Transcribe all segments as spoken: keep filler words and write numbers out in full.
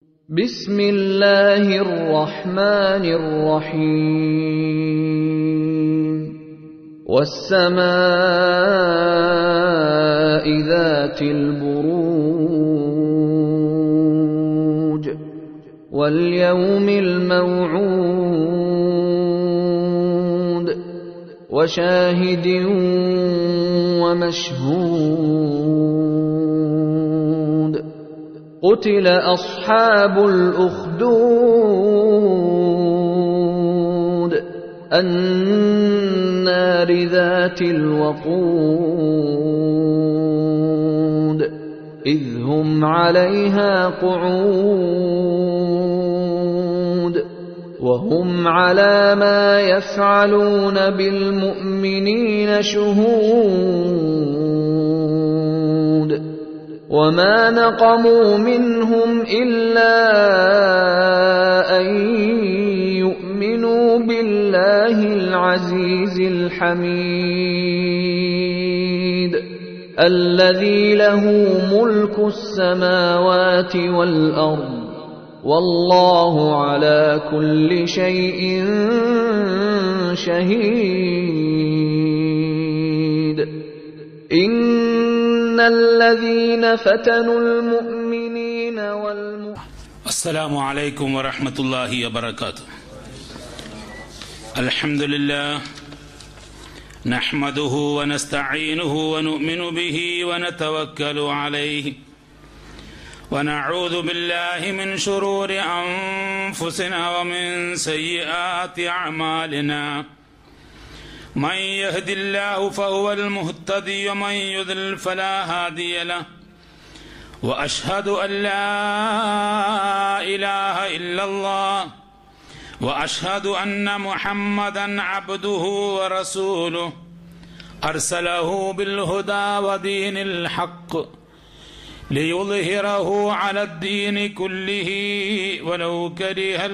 بسم الله الرحمن الرحيم والسماء ذات البروج واليوم الموعود وشاهد ومشهود قتل أصحاب الأخدود النار ذات الوقود إذ هم عليها قعود وهم على ما يفعلون بالمؤمنين شهود وما نقموا منهم إلا أن يؤمنوا بالله العزيز الحميد الذي له ملك السماوات والأرض والله على كل شيء شهيد إن الذين فتنوا المؤمنين والمؤمنات. السلام عليكم ورحمة الله وبركاته. الحمد لله نحمده ونستعينه ونؤمن به ونتوكل عليه ونعوذ بالله من شرور أنفسنا ومن سيئات أعمالنا من يهد الله فهو المهتدي ومن يضلل فلا هادي له وأشهد أن لا إله إلا الله وأشهد أن محمدا عبده ورسوله أرسله بالهدى ودين الحق ليظهره على الدين كله ولو كره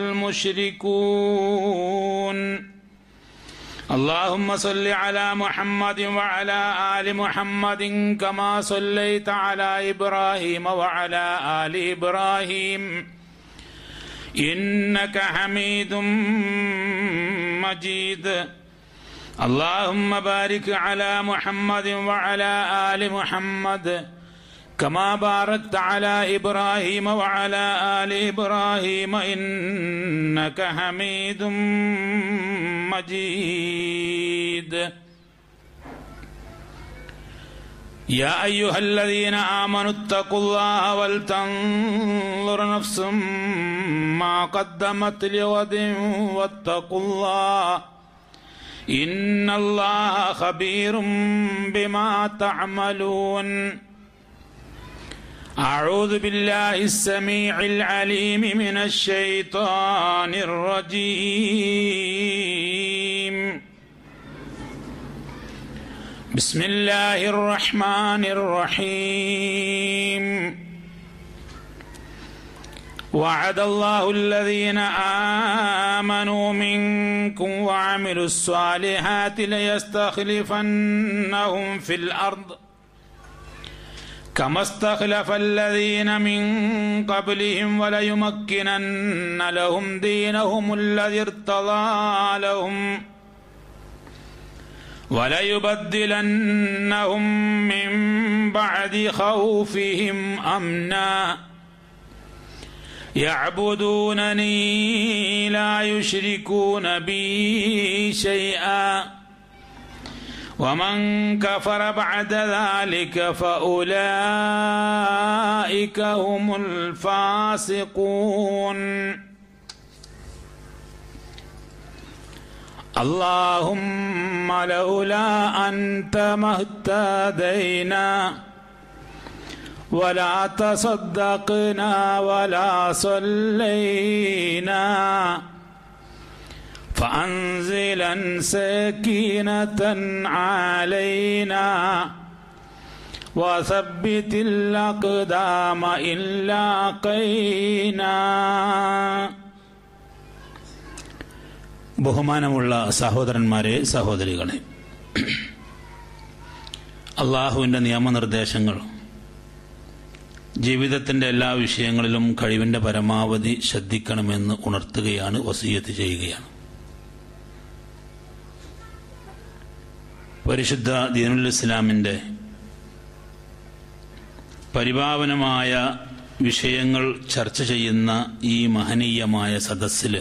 المشركون. اللهم صل على محمد وعلى آل محمد كما صليت على إبراهيم وعلى آل إبراهيم إنك حميد مجيد. اللهم بارك على محمد وعلى آل محمد كما باركت على إبراهيم وعلى آل إبراهيم إنك حميد مجيد. يا أيها الذين آمنوا اتقوا الله ولتنظر نفس ما قدمت لغد واتقوا الله إن الله خبير بما تعملون. أعوذ بالله السميع العليم من الشيطان الرجيم. بسم الله الرحمن الرحيم. وعد الله الذين آمنوا منكم وعملوا الصالحات ليستخلفنهم في الأرض كما استخلف الذين من قبلهم وليمكنن لهم دينهم الذي ارتضى لهم وليبدلنهم من بعد خوفهم أمنا يعبدونني لا يشركون بي شيئا ومن كفر بعد ذلك فأولئك هم الفاسقون. اللهم لولا أنت ما اهتدينا ولا تصدقنا ولا صلينا فأنزلا سكينة علينا وثبت الأقدام إن لاقينا. ബഹുമാനമുള്ള സഹോദരന്മാരെ സഹോദരികളെ, അള്ളാഹുവിൻ്റെ നിയമനിർദ്ദേശങ്ങൾ ജീവിതത്തിൻ്റെ എല്ലാ വിഷയങ്ങളിലും കഴിവിൻ്റെ പരമാവധി ശ്രദ്ധിക്കണമെന്ന് ഉണർത്തുകയാണ്, വസിയത്ത് ചെയ്യുകയാണ്. പരിശുദ്ധ ദീനുൽ ഇസ്ലാമിൻ്റെ പരിപാവനമായ വിഷയങ്ങൾ ചർച്ച ചെയ്യുന്ന ഈ മഹനീയമായ സദസ്സിൽ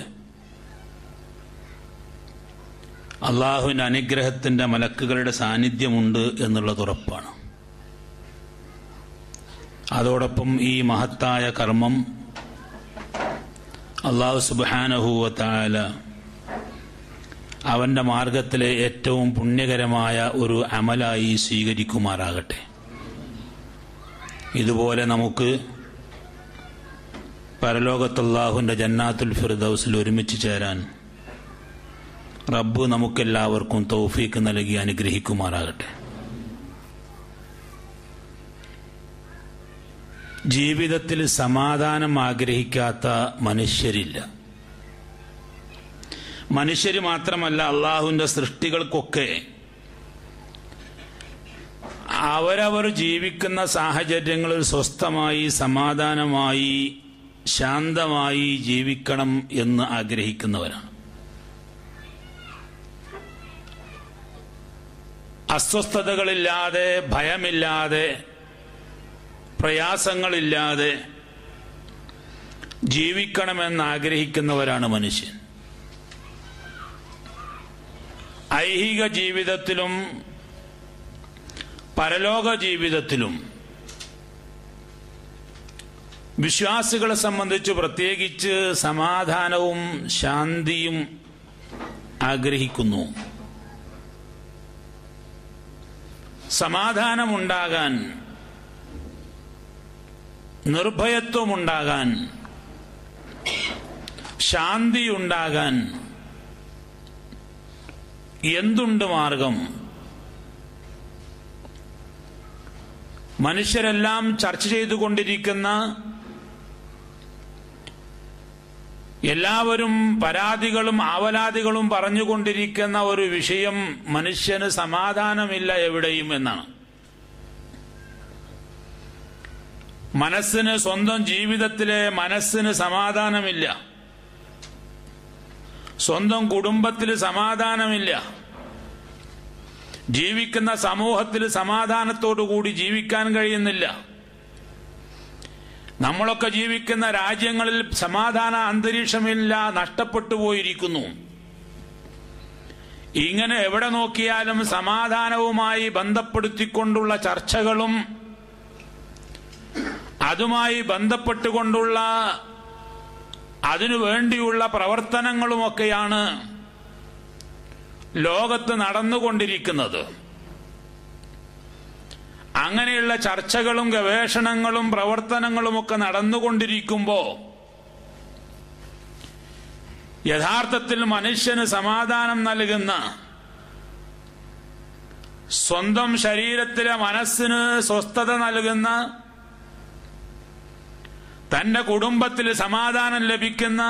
അള്ളാഹുവിൻ്റെ അനുഗ്രഹത്തിൻ്റെ മലക്കുകളുടെ സാന്നിധ്യമുണ്ട് എന്നുള്ളത് ഉറപ്പാണ്. അതോടൊപ്പം ഈ മഹത്തായ കർമ്മം അള്ളാഹു സുബ്ഹാനഹു വ തആല അവന്റെ മാർഗത്തിലെ ഏറ്റവും പുണ്യകരമായ ഒരു അമലായി സ്വീകരിക്കുമാറാകട്ടെ. ഇതുപോലെ നമുക്ക് പരലോകത്ത് അല്ലാഹുവിന്റെ ജന്നാത്തുൽ ഫിർദൗസിൽ ഒരുമിച്ച് ചേരാൻ റബ്ബ് നമുക്കെല്ലാവർക്കും തൗഫീക്ക് നൽകി അനുഗ്രഹിക്കുമാറാകട്ടെ. ജീവിതത്തിൽ സമാധാനം ആഗ്രഹിക്കാത്ത മനുഷ്യരില്ല. മനുഷ്യര് മാത്രമല്ല, അള്ളാഹുവിന്റെ സൃഷ്ടികൾക്കൊക്കെ അവരവർ ജീവിക്കുന്ന സാഹചര്യങ്ങളിൽ സ്വസ്ഥമായി സമാധാനമായി ശാന്തമായി ജീവിക്കണം എന്ന് ആഗ്രഹിക്കുന്നവരാണ്. അസ്വസ്ഥതകളില്ലാതെ, ഭയമില്ലാതെ, പ്രയാസങ്ങളില്ലാതെ ജീവിക്കണമെന്ന് ആഗ്രഹിക്കുന്നവരാണ് മനുഷ്യൻ. ഐഹിക ജീവിതത്തിലും പരലോക ജീവിതത്തിലും വിശ്വാസികളെ സംബന്ധിച്ച് പ്രത്യേകിച്ച് സമാധാനവും ശാന്തിയും ആഗ്രഹിക്കുന്നു. സമാധാനമുണ്ടാകാൻ, നിർഭയത്വമുണ്ടാകാൻ, ശാന്തിയുണ്ടാകാൻ എന്തുണ്ട് മാർഗം? മനുഷ്യരെല്ലാം ചർച്ച ചെയ്തുകൊണ്ടിരിക്കുന്ന, എല്ലാവരും പരാതികളും ആവലാതികളും പറഞ്ഞുകൊണ്ടിരിക്കുന്ന ഒരു വിഷയം മനുഷ്യന് സമാധാനമില്ല എവിടെയും എന്നാണ്. മനസ്സിന്, സ്വന്തം ജീവിതത്തിലെ മനസ്സിന് സമാധാനമില്ല, സ്വന്തം കുടുംബത്തിൽ സമാധാനമില്ല, ജീവിക്കുന്ന സമൂഹത്തിൽ സമാധാനത്തോടുകൂടി ജീവിക്കാൻ കഴിയുന്നില്ല. നമ്മളൊക്കെ ജീവിക്കുന്ന രാജ്യങ്ങളിൽ സമാധാന അന്തരീക്ഷമില്ല, നഷ്ടപ്പെട്ടു പോയിരിക്കുന്നു. ഇങ്ങനെ എവിടെ നോക്കിയാലും സമാധാനവുമായി ബന്ധപ്പെടുത്തിക്കൊണ്ടുള്ള ചർച്ചകളും അതുമായി ബന്ധപ്പെട്ടുകൊണ്ടുള്ള അതിനു വേണ്ടിയുള്ള പ്രവർത്തനങ്ങളുമൊക്കെയാണ് ലോകത്ത് നടന്നുകൊണ്ടിരിക്കുന്നത്. അങ്ങനെയുള്ള ചർച്ചകളും ഗവേഷണങ്ങളും പ്രവർത്തനങ്ങളുമൊക്കെ നടന്നുകൊണ്ടിരിക്കുമ്പോൾ യഥാർത്ഥത്തിൽ മനുഷ്യന് സമാധാനം നൽകുന്ന, സ്വന്തം ശരീരത്തിലെ മനസ്സിന് സ്വസ്ഥത നൽകുന്ന, തന്റെ കുടുംബത്തിൽ സമാധാനം ലഭിക്കുന്ന,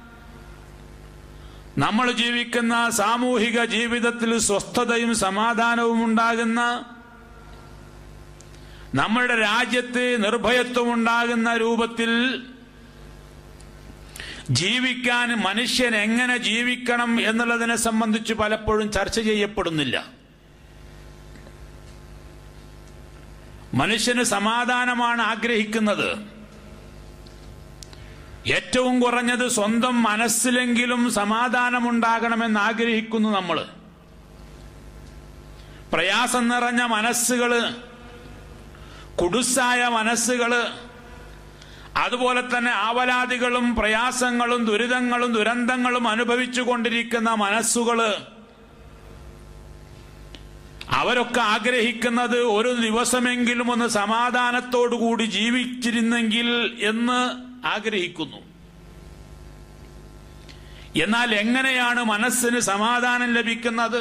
നമ്മൾ ജീവിക്കുന്ന സാമൂഹിക ജീവിതത്തിൽ സ്വസ്ഥതയും സമാധാനവും ഉണ്ടാകുന്ന, നമ്മുടെ രാജ്യത്ത് നിർഭയത്വം ഉണ്ടാകുന്ന രൂപത്തിൽ ജീവിക്കാൻ മനുഷ്യൻ എങ്ങനെ ജീവിക്കണം എന്നുള്ളതിനെ സംബന്ധിച്ച് പലപ്പോഴും ചർച്ച ചെയ്യപ്പെടുന്നില്ല. മനുഷ്യന് സമാധാനമാണ് ആഗ്രഹിക്കുന്നത്. ഏറ്റവും കുറഞ്ഞത് സ്വന്തം മനസ്സിലെങ്കിലും സമാധാനമുണ്ടാകണമെന്ന് ആഗ്രഹിക്കുന്നു നമ്മൾ. പ്രയാസം നിറഞ്ഞ മനസ്സുകള്, കുടുസായ മനസ്സുകള്, അതുപോലെ തന്നെ ആവലാതികളും പ്രയാസങ്ങളും ദുരിതങ്ങളും ദുരന്തങ്ങളും അനുഭവിച്ചു കൊണ്ടിരിക്കുന്ന മനസ്സുകള്, അവരൊക്കെ ആഗ്രഹിക്കുന്നത് ഒരു ദിവസമെങ്കിലും ഒന്ന് സമാധാനത്തോടുകൂടി ജീവിച്ചിരുന്നെങ്കിൽ എന്ന് ആഗ്രഹിക്കുന്നു. എന്നാൽ എങ്ങനെയാണ് മനസ്സിന് സമാധാനം ലഭിക്കുന്നത്?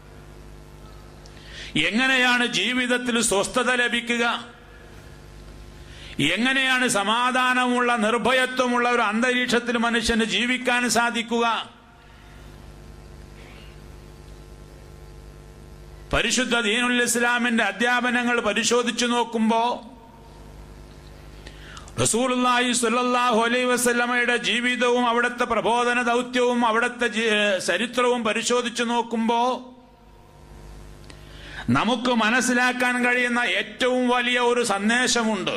എങ്ങനെയാണ് ജീവിതത്തിൽ സ്വസ്ഥത ലഭിക്കുക? എങ്ങനെയാണ് സമാധാനമുള്ള, നിർഭയത്വമുള്ള ഒരു അന്തരീക്ഷത്തിൽ മനുഷ്യന് ജീവിക്കാൻ സാധിക്കുക? പരിശുദ്ധ ദീനുൽ ഇസ്ലാമിന്റെ അധ്യാപനങ്ങൾ പരിശോധിച്ചു നോക്കുമ്പോൾ റസൂലുള്ളാഹി സ്വല്ലല്ലാഹു അലൈഹി വസല്ലമയുടെ ജീവിതവും അവിടുത്തെ പ്രബോധന ദൗത്യവും അവിടുത്തെ ചരിത്രവും പരിശോധിച്ചു നോക്കുമ്പോ നമുക്ക് മനസ്സിലാക്കാൻ കഴിയുന്ന ഏറ്റവും വലിയ ഒരു സന്ദേശമുണ്ട്.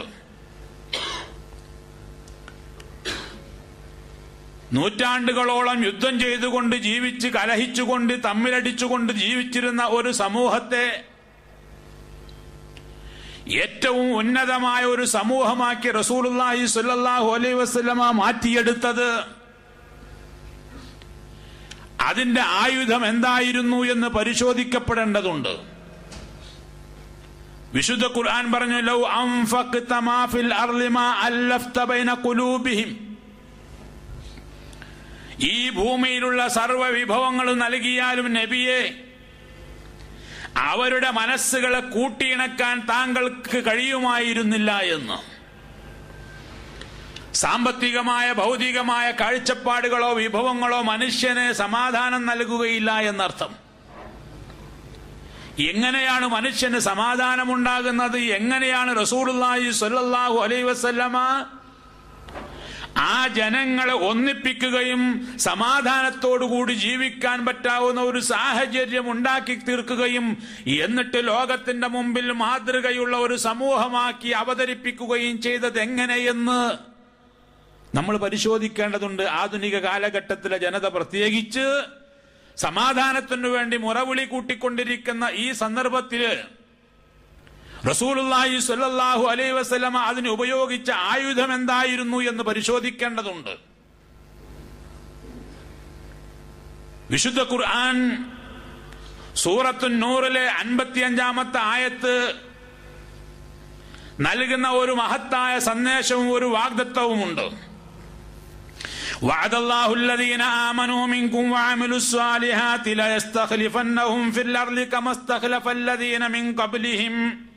നൂറ്റാണ്ടുകളോളം യുദ്ധം ചെയ്തുകൊണ്ട് ജീവിച്ച് കലഹിച്ചുകൊണ്ട് തമ്മിലടിച്ചുകൊണ്ട് ജീവിച്ചിരുന്ന ഒരു സമൂഹത്തെ ഏറ്റവും ഉന്നതമായ ഒരു സമൂഹമാക്കി റസൂലുള്ളാഹി സ്വല്ലല്ലാഹു അലൈഹി വസല്ലമ മാറ്റിയെടുത്തത് അതിന്റെ ആയുധം എന്തായിരുന്നു എന്ന് പരിശോധിക്കപ്പെടേണ്ടതുണ്ട്. വിശുദ്ധ ഖുർആൻ പറഞ്ഞു, ലൗ അൻഫഖ്ത മാ ഫിൽ അർളി മാ അല്ലഫ്ത ബൈന ഖുലൂബിഹിം. ഈ ഭൂമിയിലുള്ള സർവ്വ വിഭവങ്ങളും നൽകിയാലും നബിയെ അവരുടെ മനസ്സുകളെ കൂട്ടിയിണക്കാൻ താങ്കൾക്ക് കഴിയുമായിരുന്നില്ല എന്ന്. സാമ്പത്തികമായ ഭൗതികമായ കാഴ്ചപ്പാടുകളോ വിഭവങ്ങളോ മനുഷ്യന് സമാധാനം നൽകുകയില്ല എന്നർത്ഥം. എങ്ങനെയാണ് മനുഷ്യന് സമാധാനമുണ്ടാകുന്നത്? എങ്ങനെയാണ് റസൂലുള്ളാഹി സ്വല്ലല്ലാഹു അലൈഹി വസല്ലമ ആ ജനങ്ങളെ ഒന്നിപ്പിക്കുകയും സമാധാനത്തോടുകൂടി ജീവിക്കാൻ പറ്റാവുന്ന ഒരു സാഹചര്യം ഉണ്ടാക്കി തീർക്കുകയും എന്നിട്ട് ലോകത്തിന്റെ മുമ്പിൽ മാതൃകയുള്ള ഒരു സമൂഹമാക്കി അവതരിപ്പിക്കുകയും ചെയ്തത് എങ്ങനെയെന്ന് നമ്മൾ പരിശോധിക്കേണ്ടതുണ്ട്. ആധുനിക കാലഘട്ടത്തിലെ ജനത പ്രത്യേകിച്ച് സമാധാനത്തിനു വേണ്ടി മുറവിളി കൂട്ടിക്കൊണ്ടിരിക്കുന്ന ഈ സന്ദർഭത്തില് റസൂലുള്ളാഹി സ്വല്ലല്ലാഹു അലൈഹി വസല്ലമ അതിന് ഉപയോഗിച്ച ആയുധം എന്തായിരുന്നു എന്ന് പരിശോധിക്കേണ്ടതുണ്ട്. വിശുദ്ധ ഖുർആൻ സൂറത്തു നൂറിലെ അൻപത്തിയഞ്ചാമത്തെ ആയത്ത് നൽകുന്ന ഒരു മഹത്തായ സന്ദേശവും ഒരു വാഗ്ദത്തവുമുണ്ട്. വഅദല്ലാഹു അല്ലദീന ആമനൂ മിൻകും വഅമിലുസ് സ്വാലിഹാതി ലയസ്തഖ്ലിഫന്നഹും ഫിൽ അർളി കമസ്തഖ്ലഫല്ലദീന മിൻ ഖബ്ലിഹിം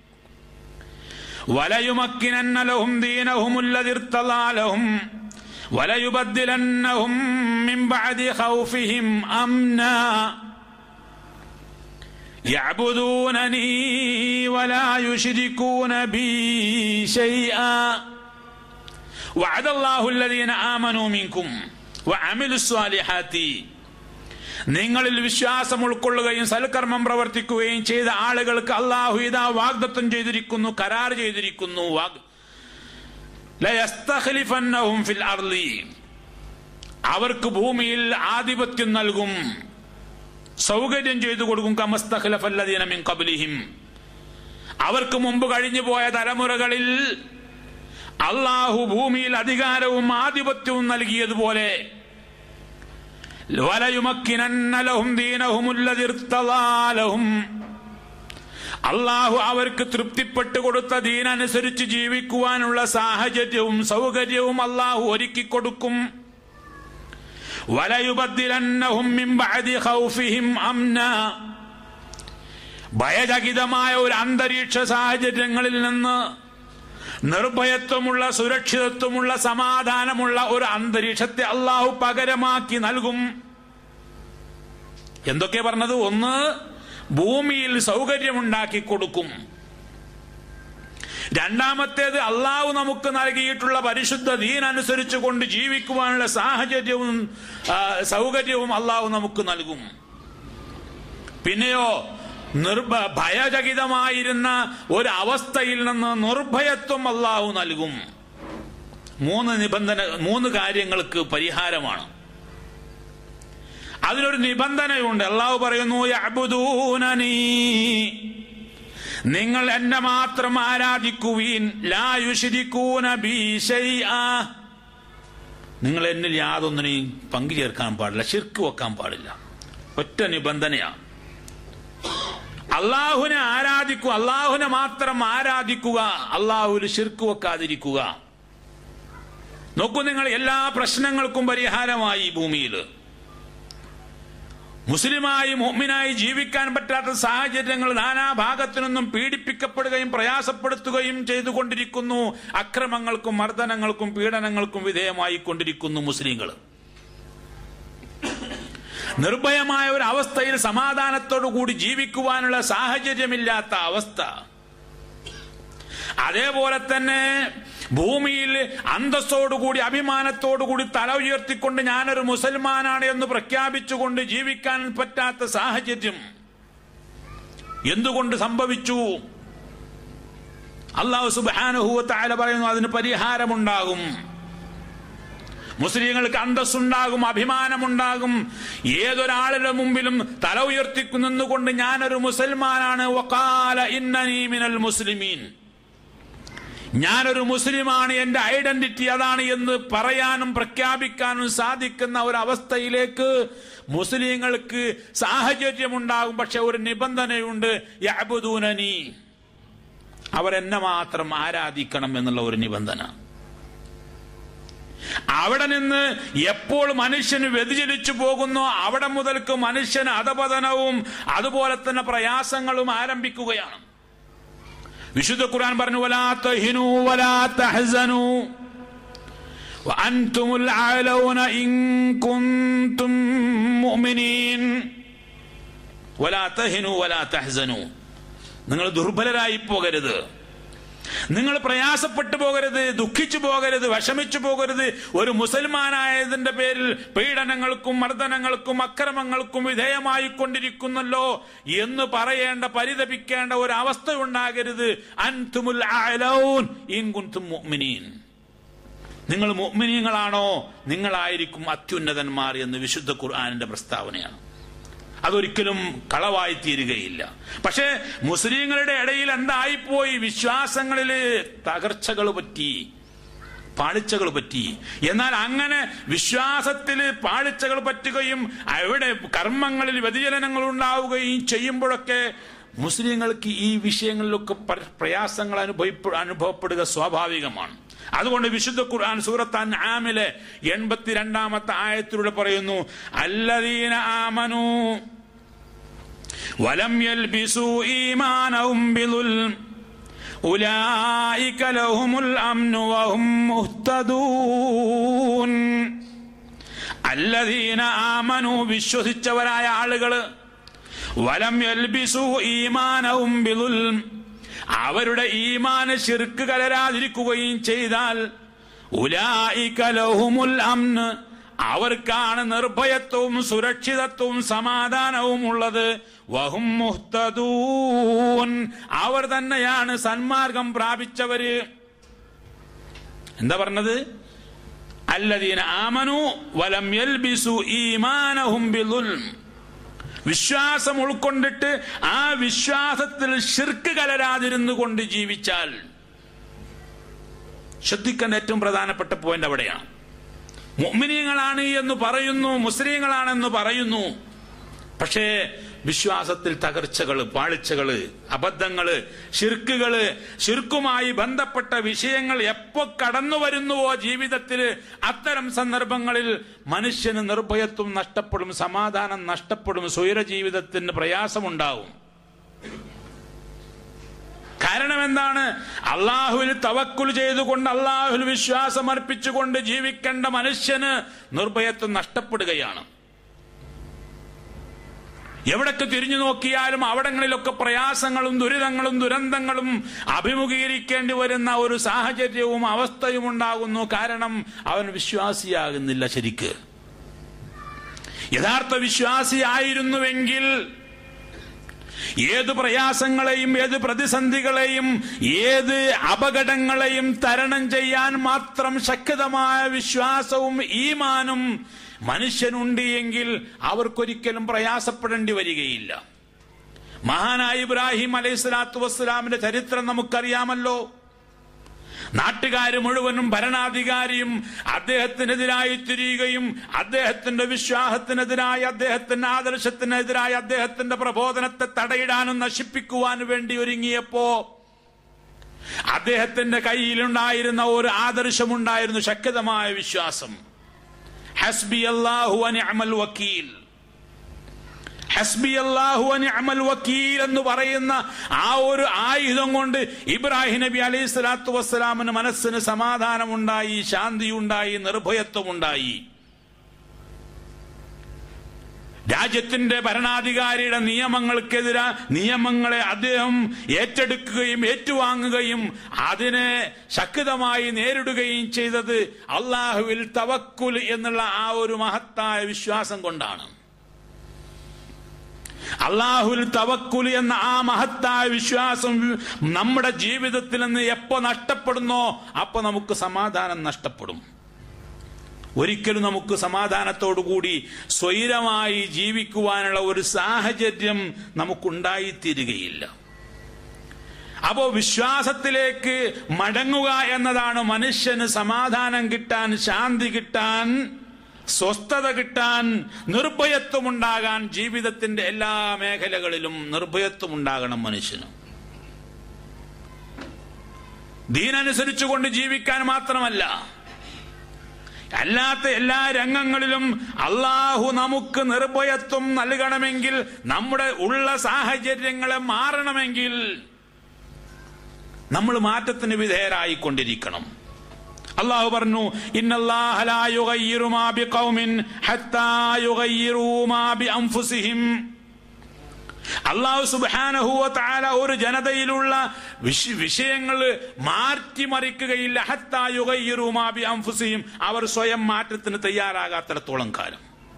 വലയുമക്കിനന്ന ലഹും ദീനഹും അല്ലദീ ഇർതളാ ലഹും വലയുബദ്ദിലന്നഹും മിൻ ബഅദി ഖൗഫിഹിം അംനാ യഅബുദൂനനീ വലാ യുശ്രികൂന ബി ശൈആ വഅദല്ലാഹു അല്ലദീന ആമനൂ മിൻകും വഅമിലുസ് സ്വാലിഹാതി. നിങ്ങളിൽ വിശ്വാസം ഉൾക്കൊള്ളുകയും സൽക്കർമ്മം പ്രവർത്തിക്കുകയും ചെയ്ത ആളുകൾക്ക് അല്ലാഹു ഇതാ വാഗ്ദത്തം ചെയ്തിരിക്കുന്നു, കരാർ ചെയ്തിരിക്കുന്നു. ലയസ്തഖ്ലിഫന്നഹും ഫിൽ അർളി, അവർക്ക് ഭൂമിയിൽ ആധിപത്യം നൽകും, സൗകര്യം ചെയ്തു കൊടുക്കും. കമസ്തഖ്ലഫല്ലദീന മിൻ ഖബ്ലിഹിം, അവർക്ക് മുമ്പ് കഴിഞ്ഞു പോയ തലമുറകളിൽ അല്ലാഹു ഭൂമിയിൽ അധികാരവും ആധിപത്യവും നൽകിയതുപോലെ വലയുമക്കിനന്ന ലഹും ദീനഹും അല്ലദീ ഇർതളാ ലഹും, അല്ലാഹു അവർക്ക് തൃപ്തിപ്പെട്ടു കൊടുത്ത ദീനനുസരിച്ച് ജീവിക്കുവാനുള്ള സാഹചര്യവും സൗകര്യവും അല്ലാഹു ഒരുക്കി കൊടുക്കും. വലയുബദ്ദിലന്നഹും മിൻ ബഅദി ഖൗഫിഹിം അംനാ, ഭയചകിതമായ ഒരു അന്തരീക്ഷ സാഹചര്യങ്ങളിൽ നിന്ന് നിർഭയത്വമുള്ള സുരക്ഷിതത്വമുള്ള സമാധാനമുള്ള ഒരു അന്തരീക്ഷത്തെ അല്ലാഹു പകരമാക്കി നൽകും. എന്തൊക്കെ പറഞ്ഞത്? ഒന്ന്, ഭൂമിയിൽ സൗകര്യമുണ്ടാക്കി കൊടുക്കും. രണ്ടാമത്തേത്, അല്ലാഹു നമുക്ക് നൽകിയിട്ടുള്ള പരിശുദ്ധ ദീൻ അനുസരിച്ച് കൊണ്ട് ജീവിക്കുവാനുള്ള സാഹചര്യവും സൗകര്യവും അല്ലാഹു നമുക്ക് നൽകും. പിന്നെയോ നിർഭ ഭയചകിതമായിരുന്ന ഒരു അവസ്ഥയിൽ നിന്ന് നിർഭയത്വം അല്ലാഹു നൽകും. മൂന്ന് നിബന്ധന, മൂന്ന് കാര്യങ്ങൾക്ക് പരിഹാരമാണ്. അതിനൊരു നിബന്ധനയുണ്ട്. അല്ലാഹു പറയുന്നു, യഅബുദൂനനീ, നിങ്ങൾ എന്നെ മാത്രം ആരാധിക്കുവീൻ, ലാ യുശ്രികൂന ബി ശൈആ, നിങ്ങൾ എന്നിൽ യാതൊന്നിനെയും പങ്കു ചേർക്കാൻ പാടില്ല, ശിർക്ക് വെക്കാൻ പാടില്ല. ഒറ്റ നിബന്ധനയാണ്. അള്ളാഹുവിനെ ആരാധിക്കുക, അള്ളാഹുവിനെ മാത്രം ആരാധിക്കുക, അള്ളാഹുവിൽ ശിർക്ക് വെക്കാതിരിക്കുക. നോക്കൂ നിങ്ങൾ, എല്ലാ പ്രശ്നങ്ങൾക്കും പരിഹാരമായി ഭൂമിയിൽ മുസ്ലിമായി മുഅ്മിനായി ജീവിക്കാൻ പറ്റാത്ത സാഹചര്യങ്ങൾ നാനാഭാഗത്തു നിന്നും പീഡിപ്പിക്കപ്പെടുകയും പ്രയാസപ്പെടുത്തുകയും ചെയ്തുകൊണ്ടിരിക്കുന്നു. അക്രമങ്ങൾക്കും മർദ്ദനങ്ങൾക്കും പീഡനങ്ങൾക്കും വിധേയമായി കൊണ്ടിരിക്കുന്നു മുസ്ലിങ്ങൾ. നിർഭയമായ ഒരു അവസ്ഥയിൽ സമാധാനത്തോടു കൂടി ജീവിക്കുവാനുള്ള സാഹചര്യമില്ലാത്ത അവസ്ഥ. അതേപോലെ തന്നെ ഭൂമിയിൽ അന്തസ്സോടുകൂടി അഭിമാനത്തോടുകൂടി തല ഉയർത്തിക്കൊണ്ട് ഞാനൊരു മുസൽമാനാണ് എന്ന് പ്രഖ്യാപിച്ചുകൊണ്ട് ജീവിക്കാൻ പറ്റാത്ത സാഹചര്യം എന്തുകൊണ്ട് സംഭവിച്ചു? അല്ലാഹു സുബ്ഹാനഹു വ തആല പറയുന്നു, അതിന് പരിഹാരമുണ്ടാകും. മുസ്ലിങ്ങൾക്ക് അന്തസ്സുണ്ടാകും, അഭിമാനമുണ്ടാകും. ഏതൊരാളുടെ മുമ്പിലും തല ഉയർത്തിക്കുന്നുകൊണ്ട് ഞാനൊരു മുസൽമാനാണ്, വഖാല ഇന്നനീ മിനൽ മുസ്ലിമീൻ, ഞാനൊരു മുസ്ലിമാണ്, എന്റെ ഐഡന്റിറ്റി അതാണ് എന്ന് പറയാനും പ്രഖ്യാപിക്കാനും സാധിക്കുന്ന ഒരവസ്ഥയിലേക്ക് മുസ്ലിങ്ങൾക്ക് സാഹചര്യമുണ്ടാകും. പക്ഷെ ഒരു നിബന്ധനയുണ്ട്, യഅ്ബുദൂനനി, അവരെന്നെ മാത്രം ആരാധിക്കണം എന്നുള്ള ഒരു നിബന്ധന. അവിടെ നിന്ന് എപ്പോൾ മനുഷ്യന് വ്യതിചലിച്ചു പോകുന്നോ അവിടെ മുതൽക്ക് മനുഷ്യന് അധപതനവും അതുപോലെ തന്നെ പ്രയാസങ്ങളും ആരംഭിക്കുകയാണ്. വിശുദ്ധ ഖുർആൻ പറഞ്ഞു, വലാ തഹിനൂ വലാ തഹ്സനൂ വഅൻതുമുൽ അഅലൗന ഇൻ കുൻതും മുഅ്മിനീൻ. വലാ തഹിനൂ വലാ തഹ്സനൂ, നിങ്ങൾ ദുർബലരായി പോകരുത്, നിങ്ങൾ പ്രയാസപ്പെട്ടു പോകരുത്, ദുഃഖിച്ചു പോകരുത്, വിഷമിച്ചു പോകരുത്. ഒരു മുസൽമാനായതിന്റെ പേരിൽ പീഡനങ്ങൾക്കും മർദ്ദനങ്ങൾക്കും അക്രമങ്ങൾക്കും വിധേയമായി കൊണ്ടിരിക്കുന്നല്ലോ എന്ന് പറയേണ്ട, പരിതപിക്കേണ്ട ഒരു അവസ്ഥ ഉണ്ടാകരുത്. അൻതുമുൽ അഅലൗൻ ഇൻ കുൻതും മുഅ്മിനീൻ, നിങ്ങൾ മുഅ്മിനീങ്ങളാണോ നിങ്ങളായിരിക്കും അത്യുന്നതന്മാർ എന്ന് വിശുദ്ധ ഖുർആനിന്റെ പ്രസ്താവനയാണ്. അതൊരിക്കലും കളവായി തീരുകയില്ല. പക്ഷെ മുസ്ലിങ്ങളുടെ ഇടയിൽ എന്തായിപ്പോയി? വിശ്വാസങ്ങളില് തകർച്ചകൾ പറ്റി, പാളിച്ചകൾ പറ്റി. എന്നാൽ അങ്ങനെ വിശ്വാസത്തില് പാളിച്ചകൾ പറ്റുകയും അവിടെ കർമ്മങ്ങളിൽ വ്യതിചലനങ്ങൾ ഉണ്ടാവുകയും ചെയ്യുമ്പോഴൊക്കെ മുസ്ലിങ്ങൾക്ക് ഈ വിഷയങ്ങളിലൊക്കെ പ്രയാസങ്ങൾ അനുഭവ അനുഭവപ്പെടുക സ്വാഭാവികമാണ്. അതുകൊണ്ട് വിശുദ്ധ ഖുർആൻ സൂറത്ത് അൻആമിലെ എൺപത്തിരണ്ടാമത്തെ ആയത്തിലൂടെ പറയുന്നു, അല്ലദീന ആമനൂ വലം യൽബിസൂ ഈമാനഹും ബിളുൽം ഉലൈക ലഹുമുൽ അംനു വഹും മുഹ്തദൂൻ. അല്ലദീന ആമനൂ, വിശ്വസിച്ചവരായ ആളുകൾ, വലം യൽബിസൂ ഈമാനഹും ബിളുൽം, അവരുടെ ഈമാന് ശിർക്ക് കലരാതിരിക്കുകയും ചെയ്താൽ, ഉലൈക ലഹുമുൽ അംന്, അവർക്കാണ് നിർഭയത്വവും സുരക്ഷിതത്വവും സമാധാനവും ഉള്ളത്. വഹും മുഹ്തദൂൻ, അവർ തന്നെയാണ് സന്മാർഗം പ്രാപിച്ചവര്. എന്താ പറഞ്ഞത്? അല്ലദീന ആമനു വലം യൽബിസു ഈമാനഹും ബിളുൽം, വിശ്വാസം ഉൾക്കൊണ്ടിട്ട് ആ വിശ്വാസത്തിൽ ശിർക്ക് കലരാതിരുന്നു കൊണ്ട് ജീവിച്ചാൽ. ശ്രദ്ധിക്കേണ്ട ഏറ്റവും പ്രധാനപ്പെട്ട പോയിന്റ് അവിടെയാണ്. മുഅ്മിനീങ്ങളാണ് എന്ന് പറയുന്നു, മുസ്ലിങ്ങളാണെന്ന് പറയുന്നു, പക്ഷേ വിശ്വാസത്തിൽ തകർച്ചകള്, പാളിച്ചകള്, അബദ്ധങ്ങള്, ശിർക്കുകള്, ശിർക്കുമായി ബന്ധപ്പെട്ട വിഷയങ്ങൾ എപ്പോ കടന്നു വരുന്നുവോ ജീവിതത്തില്, അത്തരം സന്ദർഭങ്ങളിൽ മനുഷ്യന് നിർഭയത്വം നഷ്ടപ്പെടും, സമാധാനം നഷ്ടപ്പെടും, സ്വൈര ജീവിതത്തിന് പ്രയാസമുണ്ടാവും. കാരണം എന്താണ്? അള്ളാഹുവിൽ തവക്കുൽ ചെയ്തുകൊണ്ട് അള്ളാഹുവിൽ വിശ്വാസം അർപ്പിച്ചുകൊണ്ട് ജീവിക്കേണ്ട മനുഷ്യന് നിർഭയത്വം നഷ്ടപ്പെടുകയാണ്. എവിടൊക്കെ തിരിഞ്ഞു നോക്കിയാലും അവിടങ്ങളിലൊക്കെ പ്രയാസങ്ങളും ദുരിതങ്ങളും ദുരന്തങ്ങളും അഭിമുഖീകരിക്കേണ്ടി വരുന്ന ഒരു സാഹചര്യവും അവസ്ഥയും ഉണ്ടാകുന്നു. കാരണം അവൻ വിശ്വാസിയാകുന്നില്ല. ശരിക്ക് യഥാർത്ഥ വിശ്വാസിയായിരുന്നുവെങ്കിൽ ഏത് പ്രയാസങ്ങളെയും ഏത് പ്രതിസന്ധികളെയും ഏത് അപകടങ്ങളെയും തരണം ചെയ്യാൻ മാത്രം ശക്തമായ വിശ്വാസവും ഈമാനും മനുഷ്യനുണ്ട് എങ്കിൽ അവർക്കൊരിക്കലും പ്രയാസപ്പെടേണ്ടി വരികയില്ല. മഹാനായ ഇബ്രാഹിം അലൈഹി സ്വലാത്തു വസ്സലാമിന്റെ ചരിത്രം നമുക്കറിയാമല്ലോ. നാട്ടുകാര് മുഴുവനും ഭരണാധികാരിയും അദ്ദേഹത്തിനെതിരായി തിരിയുകയും അദ്ദേഹത്തിന്റെ വിശ്വാസത്തിനെതിരായി, അദ്ദേഹത്തിന്റെ ആദർശത്തിനെതിരായി, അദ്ദേഹത്തിന്റെ പ്രബോധനത്തെ തടയിടാനും നശിപ്പിക്കുവാനും വേണ്ടി ഒരുങ്ങിയപ്പോ അദ്ദേഹത്തിന്റെ കയ്യിലുണ്ടായിരുന്ന ഒരു ആദർശമുണ്ടായിരുന്നു, ശക്തമായ വിശ്വാസം. ഹസ്ബി അല്ലാഹു വ നിഅമൽ വക്കീൽ, ഹസ്ബി അല്ലാഹു വ നിഅമൽ വക്കീൽ എന്ന് പറയുന്ന ആ ഒരു ആയുധം കൊണ്ട് ഇബ്രാഹിം നബി അലൈഹി സ്വലാത്തു വസ്സലാമിന് മനസ്സിന് സമാധാനമുണ്ടായി, ശാന്തിയുണ്ടായി, നിർഭയത്വമുണ്ടായി. രാജ്യത്തിന്റെ ഭരണാധികാരിയുടെ നിയമങ്ങൾക്കെതിരെ നിയമങ്ങളെ അദ്ദേഹം ഏറ്റെടുക്കുകയും ഏറ്റുവാങ്ങുകയും അതിനെ ശക്തമായി നേരിടുകയും ചെയ്തത് അള്ളാഹുവിൽ തവക്കുൽ എന്നുള്ള ആ ഒരു മഹത്തായ വിശ്വാസം കൊണ്ടാണ്. അള്ളാഹുവിൽ തവക്കുൽ എന്ന ആ മഹത്തായ വിശ്വാസം നമ്മുടെ ജീവിതത്തിൽ നിന്ന് എപ്പോ നഷ്ടപ്പെടുന്നോ അപ്പൊ നമുക്ക് സമാധാനം നഷ്ടപ്പെടും. ഒരിക്കലും നമുക്ക് സമാധാനത്തോടുകൂടി സ്വൈരമായി ജീവിക്കുവാനുള്ള ഒരു സാഹചര്യം നമുക്കുണ്ടായിത്തീരുകയില്ല. അപ്പോ വിശ്വാസത്തിലേക്ക് മടങ്ങുക എന്നതാണ് മനുഷ്യന് സമാധാനം കിട്ടാൻ, ശാന്തി കിട്ടാൻ, സ്വസ്ഥത കിട്ടാൻ, നിർഭയത്വമുണ്ടാകാൻ. ജീവിതത്തിന്റെ എല്ലാ മേഖലകളിലും നിർഭയത്വമുണ്ടാകണം മനുഷ്യന്. ദീനനുസരിച്ചുകൊണ്ട് ജീവിക്കാൻ മാത്രമല്ല, അല്ലാത്ത എല്ലാ രംഗങ്ങളിലും അള്ളാഹു നമുക്ക് നിർഭയത്വം നൽകണമെങ്കിൽ, നമ്മുടെ ഉള്ള സാഹചര്യങ്ങളെ മാറണമെങ്കിൽ നമ്മൾ മാറ്റത്തിന് വിധേയരായിക്കൊണ്ടിരിക്കണം. അള്ളാഹു പറഞ്ഞു, ഇന്നല്ലാഹ ലാ യുഗയ്യിറു മാ ബിഖൗമിൻ ഹത്താ യുഗയ്യിറു മാ ബിഅൻഫുസിഹിം. അള്ളാഹു സുബ്ഹാനഹു വ തആല ഒരു ജനതയിലുള്ള വിഷയങ്ങൾ മാറ്റിമറിക്കുകയില്ല. ഹത്താ യുഗയ്യിറു മാ ബിഅൻഫുസിഹിം, അവർ സ്വയം മാറ്റത്തിന് തയ്യാറാകാത്തിടത്തോളം കാലം.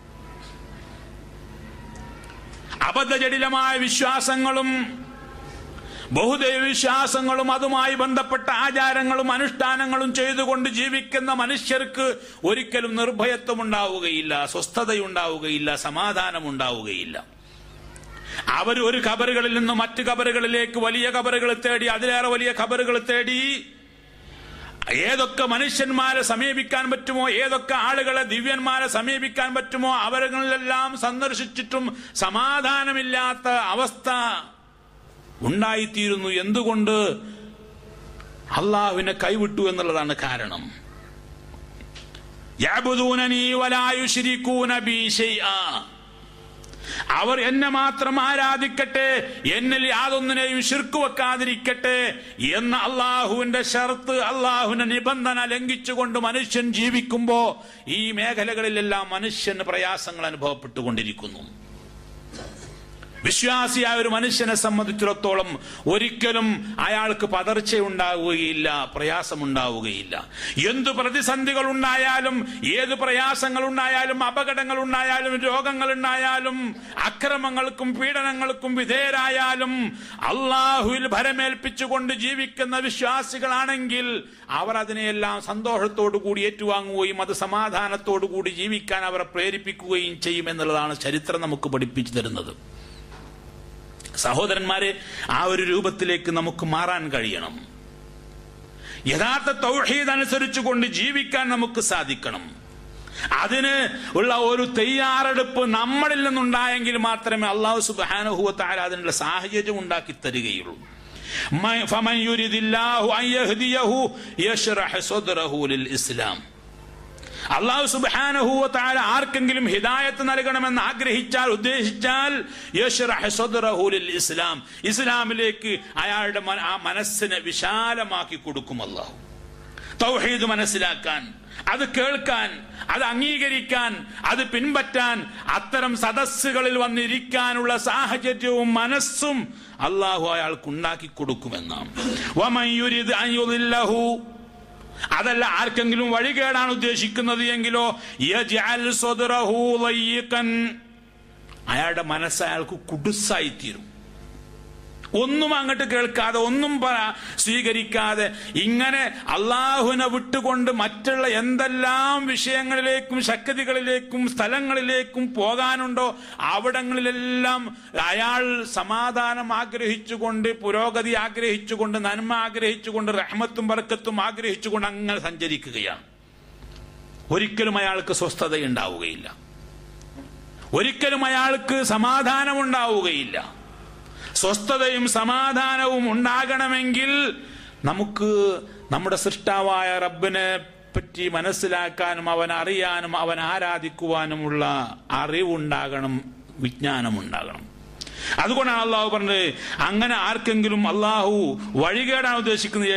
അബദ്ധജടിലമായ വിശ്വാസങ്ങളും ബഹുദൈവ വിശ്വാസങ്ങളും അതുമായി ബന്ധപ്പെട്ട ആചാരങ്ങളും അനുഷ്ഠാനങ്ങളും ചെയ്തുകൊണ്ട് ജീവിക്കുന്ന മനുഷ്യർക്ക് ഒരിക്കലും നിർഭയത്വം ഉണ്ടാവുകയില്ല, സ്വസ്ഥതയുണ്ടാവുകയില്ല, സമാധാനം ഉണ്ടാവുകയില്ല. അവർ ഒരു ഖബറുകളിൽ നിന്ന് മറ്റു ഖബറുകളിലേക്ക് വലിയ ഖബറുകൾ തേടി, അതിലേറെ വലിയ ഖബറുകൾ തേടി, ഏതൊക്കെ മനുഷ്യന്മാരെ സമീപിക്കാൻ പറ്റുമോ, ഏതൊക്കെ ആളുകളെ ദിവ്യന്മാരെ സമീപിക്കാൻ പറ്റുമോ അവരിലെല്ലാം സന്ദർശിച്ചിട്ടും സമാധാനമില്ലാത്ത അവസ്ഥ ഉണ്ടായിത്തീരുന്നു. എന്തുകൊണ്ട്? അള്ളാഹുവിനെ കൈവിട്ടു എന്നുള്ളതാണ് കാരണം. യഅ്ബുദൂനനീ വലാ യുശ്രികൂന ബി ശൈആ, അവർ എന്നെ മാത്രം ആരാധിക്കട്ടെ, എന്നിൽ യാതൊന്നിനെയും ശിർക്ക് വെക്കാതിരിക്കട്ടെ എന്ന അള്ളാഹുവിന്റെ ഷർത്ത്, അള്ളാഹുവിന്റെ നിബന്ധന ലംഘിച്ചുകൊണ്ട് മനുഷ്യൻ ജീവിക്കുമ്പോ ഈ മേഖലകളിലെല്ലാം മനുഷ്യന് പ്രയാസങ്ങൾ അനുഭവപ്പെട്ടുകൊണ്ടിരിക്കുന്നു. വിശ്വാസിയായ ഒരു മനുഷ്യനെ സംബന്ധിച്ചിടത്തോളം ഒരിക്കലും അയാൾക്ക് പതർച്ചയുണ്ടാവുകയില്ല, പ്രയാസമുണ്ടാവുകയില്ല. എന്തു പ്രതിസന്ധികൾ ഉണ്ടായാലും, ഏത് പ്രയാസങ്ങൾ ഉണ്ടായാലും, അപകടങ്ങൾ ഉണ്ടായാലും, രോഗങ്ങൾ ഉണ്ടായാലും, അക്രമങ്ങൾക്കും പീഡനങ്ങൾക്കും വിധേയരായാലും, അള്ളാഹുവിൽ ഭരമേൽപ്പിച്ചുകൊണ്ട് ജീവിക്കുന്ന വിശ്വാസികളാണെങ്കിൽ അവർ അതിനെയെല്ലാം സന്തോഷത്തോടു കൂടി ഏറ്റുവാങ്ങുകയും അത് സമാധാനത്തോടു കൂടി ജീവിക്കാൻ അവരെ പ്രേരിപ്പിക്കുകയും ചെയ്യും എന്നുള്ളതാണ് ചരിത്രം നമുക്ക് പഠിപ്പിച്ചു തരുന്നത്. സഹോദരന്മാരെ, ആ ഒരു രൂപത്തിലേക്ക് നമുക്ക് മാറാൻ കഴിയണം. യഥാർത്ഥ തൗഹീദ് അനുസരിച്ചുകൊണ്ട് ജീവിക്കാൻ നമുക്ക് സാധിക്കണം. അതിന് ഉള്ള ഒരു തയ്യാറെടുപ്പ് നമ്മളിൽ നിന്നുണ്ടായെങ്കിൽ മാത്രമേ അല്ലാഹു സുബ്ഹാനഹു വ തആല അതിനുള്ള സാഹചര്യം ഉണ്ടാക്കി തരികയുള്ളൂ. ഫമൻ യുരിദില്ലാഹു അൻ യഹ്ദിയഹു യശ്റഹ് സദ്റഹു ലിൽ ഇസ്ലാം. അല്ലാഹു സുബ്ഹാനഹു വ തആല ആർക്കെങ്കിലും ഹിദായത്ത് നൽകണമെന്ന് ആഗ്രഹിച്ചാൽ, ഉദ്ദേശിച്ചാൽ, യശ്റഹ് സദ്റഹു ലിൽ ഇസ്ലാം, ഇസ്ലാമിലേക്ക് അയാളുടെ ആ മനസ്സിനെ വിശാലമാക്കി കൊടുക്കും അല്ലാഹു. തൗഹീദ് മനസ്സിലാക്കാൻ, അത് കേൾക്കാൻ, അത് അംഗീകരിക്കാൻ, അത് പിൻപറ്റാൻ, അത്തരം സദസ്സുകളിൽ വന്നിരിക്കാനുള്ള സാഹചര്യവും മനസ്സും അല്ലാഹു അയാൾക്ക് ഉണ്ടാക്കി കൊടുക്കുമെന്നാണ്. വമൻ യുരിദ് അൻ യുദില്ലഹു, അതല്ല ആർക്കെങ്കിലും വഴികേടാണ് ഉദ്ദേശിക്കുന്നത് എങ്കിലോ യജ്അൽ സദ്റഹു ളയ്യിഖൻ, അയാളുടെ മനസ്സ് അയാൾക്ക് കുടുസായിത്തീരും. ഒന്നും അങ്ങോട്ട് കേൾക്കാതെ, ഒന്നും സ്വീകരിക്കാതെ, ഇങ്ങനെ അള്ളാഹുവിനെ വിട്ടുകൊണ്ട് മറ്റുള്ള എന്തെല്ലാം വിഷയങ്ങളിലേക്കും ശക്തികളിലേക്കും സ്ഥലങ്ങളിലേക്കും പോകാനുണ്ടോ അവിടങ്ങളിലെല്ലാം അയാൾ സമാധാനം ആഗ്രഹിച്ചുകൊണ്ട്, പുരോഗതി ആഗ്രഹിച്ചുകൊണ്ട്, നന്മ ആഗ്രഹിച്ചുകൊണ്ട്, റഹ്മത്തും ബർക്കത്തും ആഗ്രഹിച്ചുകൊണ്ട് അങ്ങനെ സഞ്ചരിക്കുകയാണ്. ഒരിക്കലും അയാൾക്ക് സ്വസ്ഥതയുണ്ടാവുകയില്ല, ഒരിക്കലും അയാൾക്ക് സമാധാനമുണ്ടാവുകയില്ല. സ്വസ്ഥതയും സമാധാനവും ഉണ്ടാകണമെങ്കിൽ നമുക്ക് നമ്മുടെ സൃഷ്ടാവായ റബ്ബിനെ പറ്റി മനസ്സിലാക്കാനും അവൻ അറിയാനും അവൻ ആരാധിക്കുവാനുമുള്ള അറിവുണ്ടാകണം, വിജ്ഞാനമുണ്ടാകണം. അതുകൊണ്ടാണ് അള്ളാഹു പറഞ്ഞത്, അങ്ങനെ ആർക്കെങ്കിലും അള്ളാഹു വഴികേടാണ് ഉദ്ദേശിക്കുന്നത്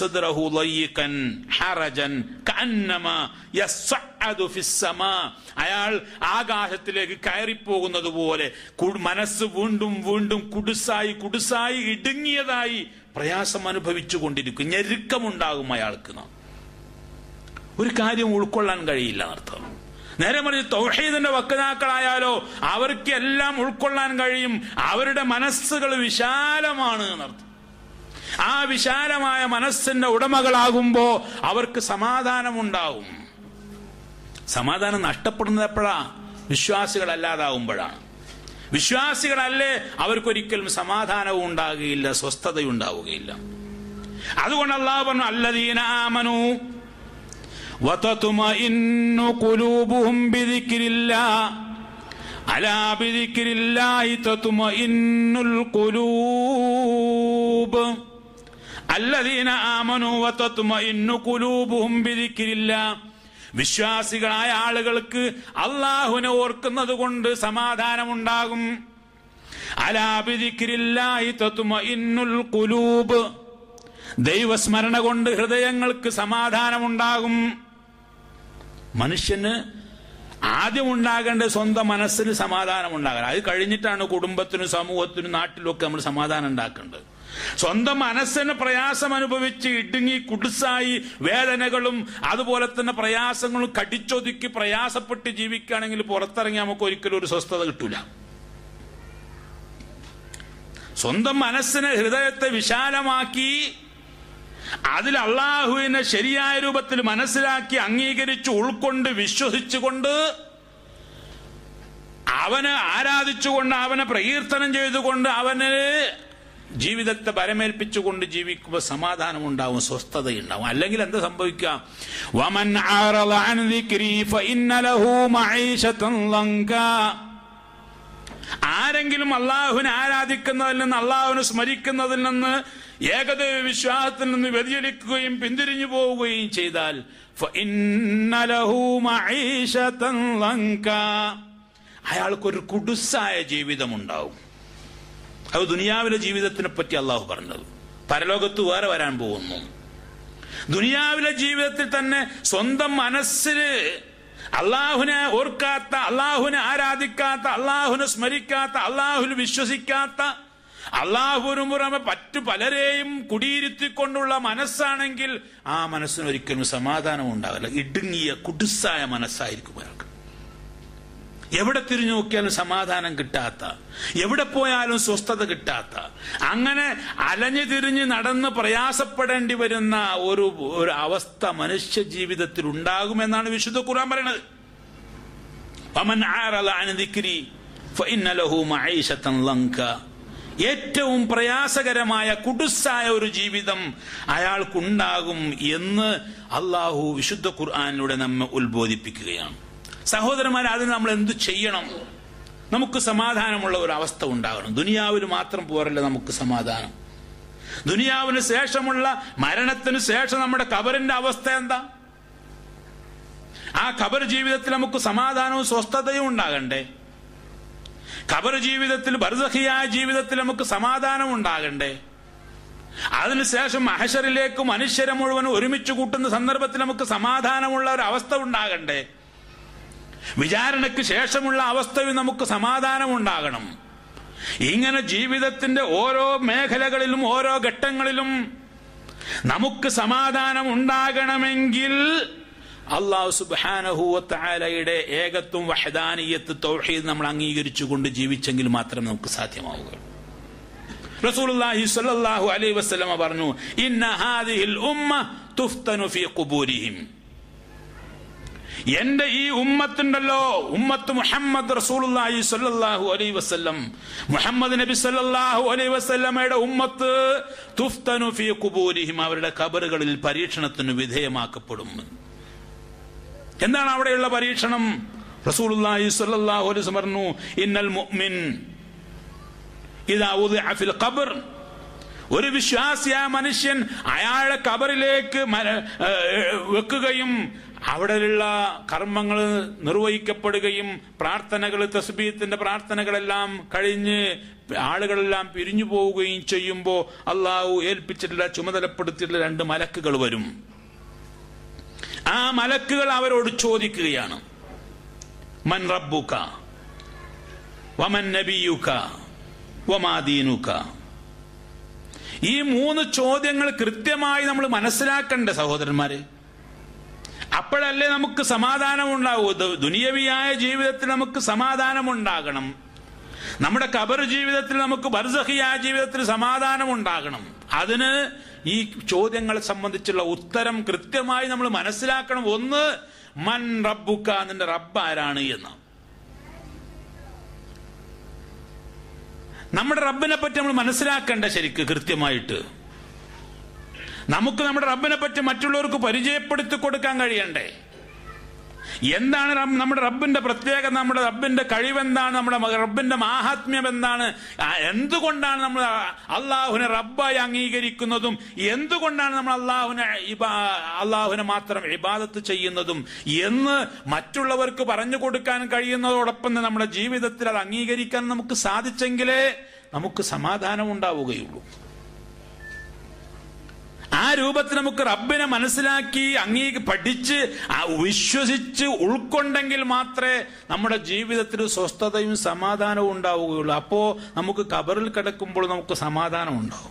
അയാൾ ആകാശത്തിലേക്ക് കയറിപ്പോകുന്നത് പോലെ മനസ്സ് വീണ്ടും വീണ്ടും കുടുസായി കുടുസായി ഇടുങ്ങിയതായി പ്രയാസം അനുഭവിച്ചു കൊണ്ടിരിക്കും, ഞെരുക്കമുണ്ടാകും അയാൾക്ക്. ഒരു കാര്യം ഉൾക്കൊള്ളാൻ കഴിയില്ല എന്നർത്ഥം. നേരെ മറിച്ച് തൗഹീദിന്റെ വക്താക്കളായാലോ അവർക്ക് എല്ലാം ഉൾക്കൊള്ളാൻ കഴിയും. അവരുടെ മനസ്സുകൾ വിശാലമാണ് എന്നർത്ഥം. ആ വിശാലമായ മനസ്സിന്റെ ഉടമകളാകുമ്പോ അവർക്ക് സമാധാനമുണ്ടാവും. സമാധാനം നഷ്ടപ്പെടുന്നത് എപ്പോഴാ? വിശ്വാസികളല്ലാതാവുമ്പോഴാണ്. വിശ്വാസികളല്ലേ അവർക്കൊരിക്കലും സമാധാനവും ഉണ്ടാകുകയില്ല, സ്വസ്ഥതയും ഉണ്ടാവുകയില്ല. അതുകൊണ്ട് അല്ലാഹു പറഞ്ഞു, അല്ലദീന ആമനൂ وتطمئن قلوبهم بذكر الله ألا بذكر الله تطمئن القلوب الذين آمنوا وتطمئن قلوبهم بذكر الله. വിശ്വാസികളായ ആളുകൾക്ക് അല്ലാഹുവിനെ ഓർക്കുന്നത് കൊണ്ട് സമാധാനമുണ്ടാകും. അലാ ബിദിക്രില്ലാഹി തത്മഇന്നുൽ ഖുലൂബ്, ദൈവസ്മരണ കൊണ്ട് ഹൃദയങ്ങൾക്ക് സമാധാനമുണ്ടാകും. മനുഷ്യന് ആദ്യം ഉണ്ടാകേണ്ട സ്വന്തം മനസ്സിന് സമാധാനം ഉണ്ടാകണം. അത് കഴിഞ്ഞിട്ടാണ് കുടുംബത്തിനും സമൂഹത്തിനും നാട്ടിലും ഒക്കെ നമ്മൾ സമാധാനം ഉണ്ടാക്കേണ്ടത്. സ്വന്തം മനസ്സിന് പ്രയാസം അനുഭവിച്ച് ഇടുങ്ങി കുടുസായി വേദനകളും അതുപോലെ തന്നെ പ്രയാസങ്ങളും കടിച്ചൊതുക്കി പ്രയാസപ്പെട്ട് ജീവിക്കുകയാണെങ്കിൽ പുറത്തിറങ്ങി നമുക്ക് ഒരിക്കലും ഒരു സ്വസ്ഥത കിട്ടൂല. സ്വന്തം മനസ്സിനെ ഹൃദയത്തെ വിശാലമാക്കി അതിൽ അള്ളാഹുവിനെ ശരിയായ രൂപത്തിൽ മനസ്സിലാക്കി അംഗീകരിച്ച് ഉൾക്കൊണ്ട് വിശ്വസിച്ചുകൊണ്ട് അവനെ ആരാധിച്ചുകൊണ്ട് അവനെ പ്രകീർത്തനം ചെയ്തുകൊണ്ട് അവന് ജീവിതത്തെ പരമേൽപ്പിച്ചുകൊണ്ട് ജീവിക്കുമ്പോൾ സമാധാനം ഉണ്ടാവും, സ്വസ്ഥതയുണ്ടാവും. അല്ലെങ്കിൽ എന്താ സംഭവിക്കുക? വമൻ അറള അൻ ദിക്രി ഫഇന്ന ലഹു മഈശതൻ ലങ്കാ. ആരെങ്കിലും അള്ളാഹുവിനെ ആരാധിക്കുന്നതിൽ നിന്ന് അള്ളാഹുവിനെ സ്മരിക്കുന്നതിൽ നിന്ന് ഏകദൈവ വിശ്വാസത്തിൽ നിന്ന് വ്യതിചലിക്കുകയും പിന്തിരിഞ്ഞു പോവുകയും ചെയ്താൽ ഫഇന്ന ലഹു മഈശതൻ ലങ്കാ, അയാൾക്കൊരു കുടുസായ ജീവിതം ഉണ്ടാവും. അത് ദുനിയാവിലെ ജീവിതത്തിനെ പറ്റി അള്ളാഹു പറഞ്ഞത്. പരലോകത്ത് വേറെ വരാൻ പോകുന്നു. ദുനിയാവിലെ ജീവിതത്തിൽ തന്നെ സ്വന്തം മനസ്സിന് അള്ളാഹുവിനെ ഓർക്കാത്ത, അള്ളാഹുവിനെ ആരാധിക്കാത്ത, അള്ളാഹുവിനെ സ്മരിക്കാത്ത, അള്ളാഹുവിൽ വിശ്വസിക്കാത്ത, അള്ളാഹുവിനും പുറമെ മറ്റു പലരെയും കുടിയിരുത്തിക്കൊണ്ടുള്ള മനസ്സാണെങ്കിൽ ആ മനസ്സിന് ഒരിക്കലും സമാധാനം ഉണ്ടാവില്ല. ഇടുങ്ങിയ കുടുസായ മനസ്സായിരിക്കും അയാൾക്ക്. എവിടെ തിരിഞ്ഞു നോക്കിയാലും സമാധാനം കിട്ടാത്ത, എവിടെ പോയാലും സ്വസ്ഥത കിട്ടാത്ത, അങ്ങനെ അലഞ്ഞു തിരിഞ്ഞ് നടന്ന് പ്രയാസപ്പെടേണ്ടി വരുന്ന ഒരു ഒരു അവസ്ഥ മനുഷ്യ ജീവിതത്തിൽ ഉണ്ടാകുമെന്നാണ് വിശുദ്ധ ഖുർആൻ പറയുന്നത്. വമൻ അറള അൻ ദിക്രി ഫഇന്ന ലഹു മഈശതൻ ലങ്കാ, ഏറ്റവും പ്രയാസകരമായ കുടുസായ ഒരു ജീവിതം അയാൾക്കുണ്ടാകും എന്ന് അള്ളാഹു വിശുദ്ധ ഖുർആനിലൂടെ നമ്മെ ഉത്ബോധിപ്പിക്കുകയാണ്. സഹോദരന്മാരെ, അതിന് നമ്മൾ എന്തു ചെയ്യണം? നമുക്ക് സമാധാനമുള്ള ഒരു അവസ്ഥ ഉണ്ടാകണം. ദുനിയാവിൽ മാത്രം പോരല്ല നമുക്ക് സമാധാനം. ദുനിയാവിന് ശേഷമുള്ള മരണത്തിന് ശേഷം നമ്മുടെ ഖബറിന്റെ അവസ്ഥ എന്താ? ആ ഖബർ ജീവിതത്തിൽ നമുക്ക് സമാധാനവും സ്വസ്ഥതയും ഉണ്ടാകണ്ടേ? ഖബർ ജീവിതത്തിൽ, ബർസഖിയായ ജീവിതത്തിൽ നമുക്ക് സമാധാനം ഉണ്ടാകണ്ടേ? അതിനുശേഷം മഹശറിലേക്ക് മനുഷ്യരെ മുഴുവൻ ഒരുമിച്ച് കൂട്ടുന്ന സന്ദർഭത്തിൽ നമുക്ക് സമാധാനമുള്ള ഒരു അവസ്ഥ ഉണ്ടാകണ്ടേ? വിചാരണയ്ക്ക് ശേഷമുള്ള അവസ്ഥയിൽ നമുക്ക് സമാധാനം ഉണ്ടാകണം. ഇങ്ങനെ ജീവിതത്തിന്റെ ഓരോ മേഖലകളിലും ഓരോ ഘട്ടങ്ങളിലും നമുക്ക് സമാധാനം ഉണ്ടാകണമെങ്കിൽ അല്ലാഹു സുബ്ഹാനഹു വ തആലയുടെ ഏകത്വം, വഹദാനിയത്ത്, തൗഹീദ് നമ്മൾ അംഗീകരിച്ചുകൊണ്ട് ജീവിച്ചെങ്കിൽ മാത്രമേ നമുക്ക് സാധ്യമാവുകയുള്ളൂ. റസൂലുള്ളാഹി സ്വല്ലല്ലാഹു അലൈഹി വസല്ലമ പറഞ്ഞു, ഇന്ന ഹാദിഹിൽ ഉമ്മ തുഫ്തനു ഫീ ഖുബൂരിഹിം. എന്റെ ഈ ഉമ്മത്തുണ്ടല്ലോ, ഉമ്മത്ത് മുഹമ്മദ് റസൂലുള്ളാഹി സ്വല്ലല്ലാഹു അലൈഹി വസല്ലം, മുഹമ്മദ് നബി സ്വല്ലല്ലാഹു അലൈഹി വസല്ലമയുടെ ഉമ്മത്ത് തുഫ്തനു ഫീ ഖുബൂരിഹിം, അവരുടെ ഖബറുകളിൽ പരീക്ഷണത്തിന് വിധേയമാക്കപ്പെടും. എന്താണ് അവിടെയുള്ള പരീക്ഷണം? റസൂലുള്ളാഹി സ്വല്ലല്ലാഹു അലൈഹി വസല്ലം പറഞ്ഞു, ഇന്നൽ മുഅ്മിൻ ഇദാ ഉദിഅ ഫിൽ ഖബർ ഒരു വിശ്വാസിയായ മനുഷ്യൻ അയാളെ ഖബറിലേക്ക് വെക്കുകയും അവിടെയുള്ള കർമ്മങ്ങൾ നിർവഹിക്കപ്പെടുകയും പ്രാർത്ഥനകൾ, തസ്ബീഹത്തിന്റെ പ്രാർത്ഥനകളെല്ലാം കഴിഞ്ഞ് ആളുകളെല്ലാം പിരിഞ്ഞു പോവുകയും ചെയ്യുമ്പോൾ അള്ളാഹു ഏൽപ്പിച്ചിട്ടുള്ള ചുമതലപ്പെടുത്തിയിട്ടുള്ള രണ്ട് മലക്കുകൾ വരും. ആ മലക്കുകൾ അവരോട് ചോദിക്കുകയാണ്, മൻ റബ്ബുക വമൻ നബിയുക വമാ ദീനുക. ഈ മൂന്ന് ചോദ്യങ്ങൾ കൃത്യമായി നമ്മൾ മനസ്സിലാക്കണ്ടേ സഹോദരന്മാരെ? അപ്പോഴല്ലേ നമുക്ക് സമാധാനം ഉണ്ടാവൂ. ദുനിയവിയായ ജീവിതത്തിൽ നമുക്ക് സമാധാനം ഉണ്ടാകണം. നമ്മുടെ ഖബർ ജീവിതത്തിൽ, നമുക്ക് ബർസഖിയായ ജീവിതത്തിൽ സമാധാനം ഉണ്ടാകണം. അതിന് ഈ ചോദ്യങ്ങളെ സംബന്ധിച്ചുള്ള ഉത്തരം കൃത്യമായി നമ്മൾ മനസ്സിലാക്കണം. ഒന്ന്, മൻ റബ്ബുക, നിന്റെ റബ്ബ് ആരാണ് എന്ന്. നമ്മുടെ റബ്ബിനെ പറ്റി നമ്മൾ മനസ്സിലാക്കേണ്ട ശരിക്ക് കൃത്യമായിട്ട്. നമുക്ക് നമ്മുടെ റബ്ബിനെ പറ്റി മറ്റുള്ളവർക്ക് പരിചയപ്പെടുത്തി കൊടുക്കാൻ കഴിയണ്ടേ? എന്താണ് നമ്മുടെ റബ്ബിന്റെ പ്രത്യേകത, നമ്മുടെ റബ്ബിന്റെ കഴിവെന്താണ്, നമ്മുടെ റബ്ബിന്റെ മാഹാത്മ്യം എന്താണ്, എന്തുകൊണ്ടാണ് നമ്മൾ അള്ളാഹുവിനെ റബ്ബായി അംഗീകരിക്കുന്നതും എന്തുകൊണ്ടാണ് നമ്മൾ അള്ളാഹുവിനെ അള്ളാഹുവിനെ മാത്രം ഇബാദത്ത് ചെയ്യുന്നതും എന്ന് മറ്റുള്ളവർക്ക് പറഞ്ഞു കൊടുക്കാൻ കഴിയുന്നതോടൊപ്പം തന്നെ നമ്മുടെ ജീവിതത്തിൽ അത് അംഗീകരിക്കാൻ നമുക്ക് സാധിച്ചെങ്കിലേ നമുക്ക് സമാധാനം ഉണ്ടാവുകയുള്ളൂ. ആ രൂപത്തിൽ നമുക്ക് റബ്ബിനെ മനസ്സിലാക്കി അംഗീ പഠിച്ച് വിശ്വസിച്ച് ഉൾക്കൊണ്ടെങ്കിൽ മാത്രമേ നമ്മുടെ ജീവിതത്തിൽ സ്വസ്ഥതയും സമാധാനവും ഉണ്ടാവുകയുള്ളൂ. അപ്പോ നമുക്ക് ഖബറിൽ കിടക്കുമ്പോൾ നമുക്ക് സമാധാനം ഉണ്ടാവും.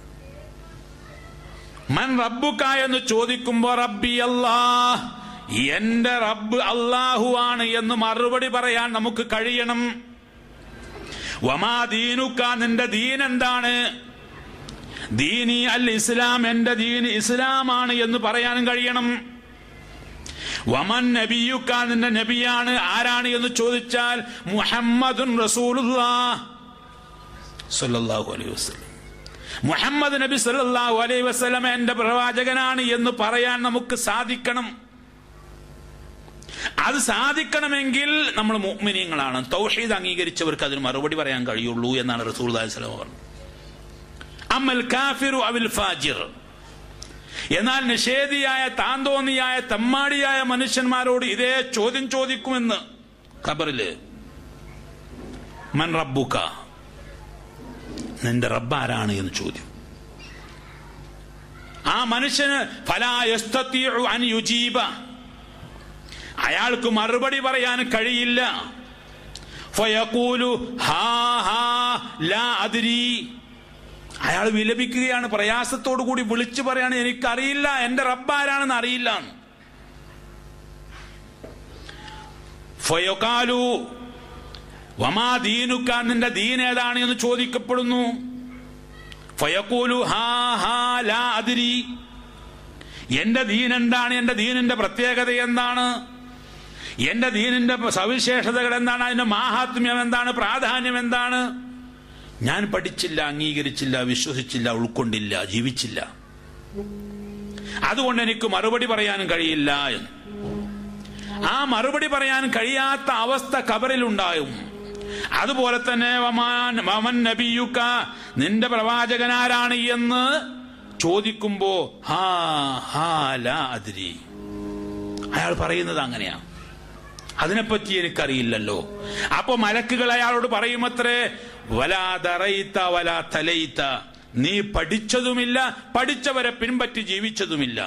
മൻ റബ്ബുക എന്ന് ചോദിക്കുമ്പോ റബ്ബി അല്ലാഹ്, എന്റെ റബ്ബ് അല്ലാഹു ആണ് എന്ന് മറുപടി പറയാൻ നമുക്ക് കഴിയണം. വമാ ദീനുക, നിന്റെ ദീൻ എന്താണ്? ദീനി അൽ ഇസ്ലാം, എന്റെ ദീൻ ഇസ്ലാമാണ് എന്ന് പറയാനും കഴിയണം. വമൻ നബിയുക, നിന്റെ നബിയാണ് ആരാണ് എന്ന് ചോദിച്ചാൽ മുഹമ്മദുൻ റസൂലുള്ളാഹ് സ്വല്ലല്ലാഹു അലൈഹി വസല്ലം, മുഹമ്മദ് നബി സ്വല്ലല്ലാഹു അലൈഹി വസല്ലം എന്റെ പ്രവാചകനാണ് എന്ന് പറയാൻ നമുക്ക് സാധിക്കണം. അത് സാധിക്കണമെങ്കിൽ നമ്മൾ മുഅ്മിനീങ്ങളാണ്, തൗഹീദ് അംഗീകരിച്ചവർക്ക് അതിന് മറുപടി പറയാൻ കഴിയുള്ളൂ എന്നാണ് റസൂലുള്ളാഹി സ്വല്ലല്ലാഹു അലൈഹി വസല്ലം പറഞ്ഞത്. അമൽ കാഫിറു അവിൽ ഫാജിർ, എന്നാൽ നിഷേധിയായ, താന്തോന്നിയായ, തമ്മാടിയായ മനുഷ്യന്മാരോട് ഇതേ ചോദ്യം ചോദിക്കുമെന്ന് ഖബറില്. മൻ റബ്ബുക, നിന്റെ റബ്ബ് ആരാണ് എന്ന് ചോദ്യം. ആ മനുഷ്യന് ഫലാ യസ്തതിഉ അൻ യുജീബ, അയാൾക്ക് മറുപടി പറയാൻ കഴിയില്ല. ഫയഖൂലു ഹാ ഹാ ലാ അദ്രി, അയാൾ വിലപിക്കുകയാണ്, പ്രയാസത്തോടു കൂടി വിളിച്ചു പറയാണ്, എനിക്കറിയില്ല, എന്റെ റബ്ബ് ആരാണെന്ന് അറിയില്ല. ഫയഖാലു വമാ ദീനുക, നിന്റെ ദീൻ ഏതാണ് എന്ന് ചോദിക്കപ്പെടുന്നു. ഫയഖൂലു ഹാ ഹാ ലാ അദ്രി, എന്റെ ദീൻ എന്താണ്, എന്റെ ദീനിന്റെ പ്രത്യേകത എന്താണ്, എന്റെ ദീനിന്റെ സവിശേഷതകൾ എന്താണ്, അതിന്റെ മാഹാത്മ്യം എന്താണ്, പ്രാധാന്യം എന്താണ്, ഞാൻ പഠിച്ചില്ല, അംഗീകരിച്ചില്ല, വിശ്വസിച്ചില്ല, ഉൾക്കൊണ്ടില്ല, ജീവിച്ചില്ല, അതുകൊണ്ട് എനിക്ക് മറുപടി പറയാനും കഴിയില്ല എന്ന്. ആ മറുപടി പറയാൻ കഴിയാത്ത അവസ്ഥ ഖബറിലുണ്ടായും. അതുപോലെ തന്നെ വമൻ നബിയുക, നിന്റെ പ്രവാചകനാരാണ് എന്ന് ചോദിക്കുമ്പോ ഹാ ഹാ ലാ അദ്രി, അയാൾ പറയുന്നത് അങ്ങനെയാ, അതിനെപ്പറ്റി എനിക്കറിയില്ലല്ലോ. അപ്പൊ മലക്കുകൾ അയാളോട് പറയുമത്രേ, വലാ ദറൈത വലാ തലൈത, നീ പഠിച്ചതുമില്ല, പഠിച്ചവരെ പിൻപറ്റി ജീവിച്ചതുമില്ല.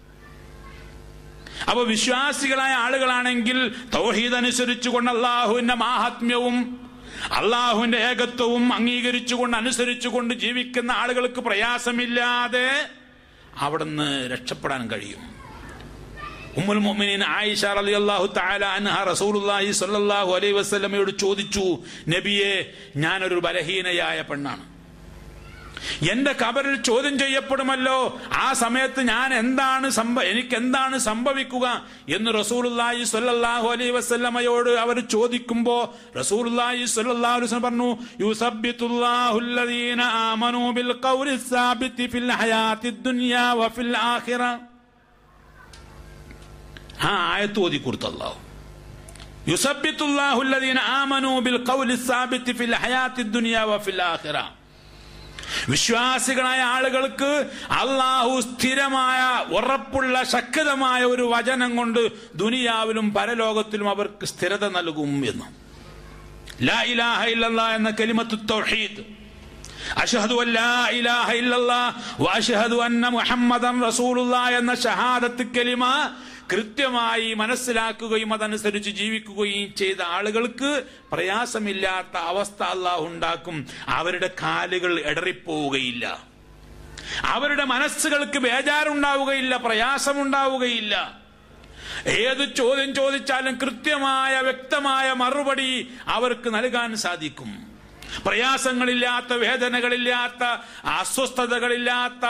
അപ്പൊ വിശ്വാസികളായ ആളുകളാണെങ്കിൽ തൗഹീദ് അനുസരിച്ചുകൊണ്ട് അള്ളാഹുവിന്റെ മാഹാത്മ്യവും അള്ളാഹുവിന്റെ ഏകത്വവും അംഗീകരിച്ചുകൊണ്ട് അനുസരിച്ചുകൊണ്ട് ജീവിക്കുന്ന ആളുകൾക്ക് പ്രയാസമില്ലാതെ അവിടുന്ന് രക്ഷപ്പെടാൻ കഴിയും. ഉമ്മുൽ മുഅ്മിനീൻ ആയിഷ റളിയല്ലാഹു തആല അൻഹ റസൂലുള്ളാഹി സ്വല്ലല്ലാഹു അലൈഹി വസല്ലമയോട് ചോദിച്ചു, നബിയെ, ഞാനൊരു ബലഹീനയായ പെണ്ണാണ്, എന്റെ ഖബറിൽ ചോദ്യം ചെയ്യപ്പെടുമല്ലോ, ആ സമയത്ത് ഞാൻ എന്താണ് എനിക്ക് എന്താണ് സംഭവിക്കുക എന്ന് റസൂലുള്ളാഹി സ്വല്ലല്ലാഹു അലൈഹി വസല്ലമയോട് അവർ ചോദിക്കുമ്പോ റസൂലുള്ളാഹി സ്വല്ലല്ലാഹു അലൈഹി വസല്ലം പറഞ്ഞു, യുസബ്ബിതുല്ലാഹുല്ലദീന ആമനൂ ബിൽ ഖൗലി സാബിതി ഫിൽ ഹയാത്തിദ് ദുനിയാ വഫിൽ ആഖിറ. ആ ആയത്ത് ഓതി കൊടുത്തു അല്ലാഹു, യുസബ്ബിതുല്ലാഹുല്ലദീന ആമനൂ ബിൽ ഖൗലി സാബിതി ഫിൽ ഹയാത്തിദ് ദുനിയാ വഫിൽ ആഖിറ. വിശ്വാസികളായ ആളുകൾക്ക് അള്ളാഹു സ്ഥിരമായ ഉറപ്പുള്ള ശക്തമായ ഒരു വചനം കൊണ്ട് ദുനിയാവിലും പരലോകത്തിലും അവർക്ക് സ്ഥിരത നൽകും എന്ന്. ലാ ഇലാഹ ഇല്ലല്ലാഹ് എന്ന കലിമത്തു തൗഹീദ്, അശ്ഹദു അല്ലാ ഇലാഹ ഇല്ലല്ലാഹ് വ അശ്ഹദു അന്ന മുഹമ്മദൻ റസൂലുള്ളാഹ് എന്ന ഷഹാദത്ത് കലിമ കൃത്യമായി മനസ്സിലാക്കുകയും അതനുസരിച്ച് ജീവിക്കുകയും ചെയ്ത ആളുകൾക്ക് പ്രയാസമില്ലാത്ത അവസ്ഥ അല്ലാഹു ഉണ്ടാക്കും. അവരുടെ കാലുകൾ ഇടറിപ്പോവുകയില്ല, അവരുടെ മനസ്സുകൾക്ക് ബേജാറുണ്ടാവുകയില്ല, പ്രയാസമുണ്ടാവുകയില്ല. ഏത് ചോദ്യം ചോദിച്ചാലും കൃത്യമായ വ്യക്തമായ മറുപടി അവർക്ക് നൽകാൻ സാധിക്കും. പ്രയാസങ്ങളില്ലാത്ത, വേദനകളില്ലാത്ത, അസ്വസ്ഥതകളില്ലാത്ത,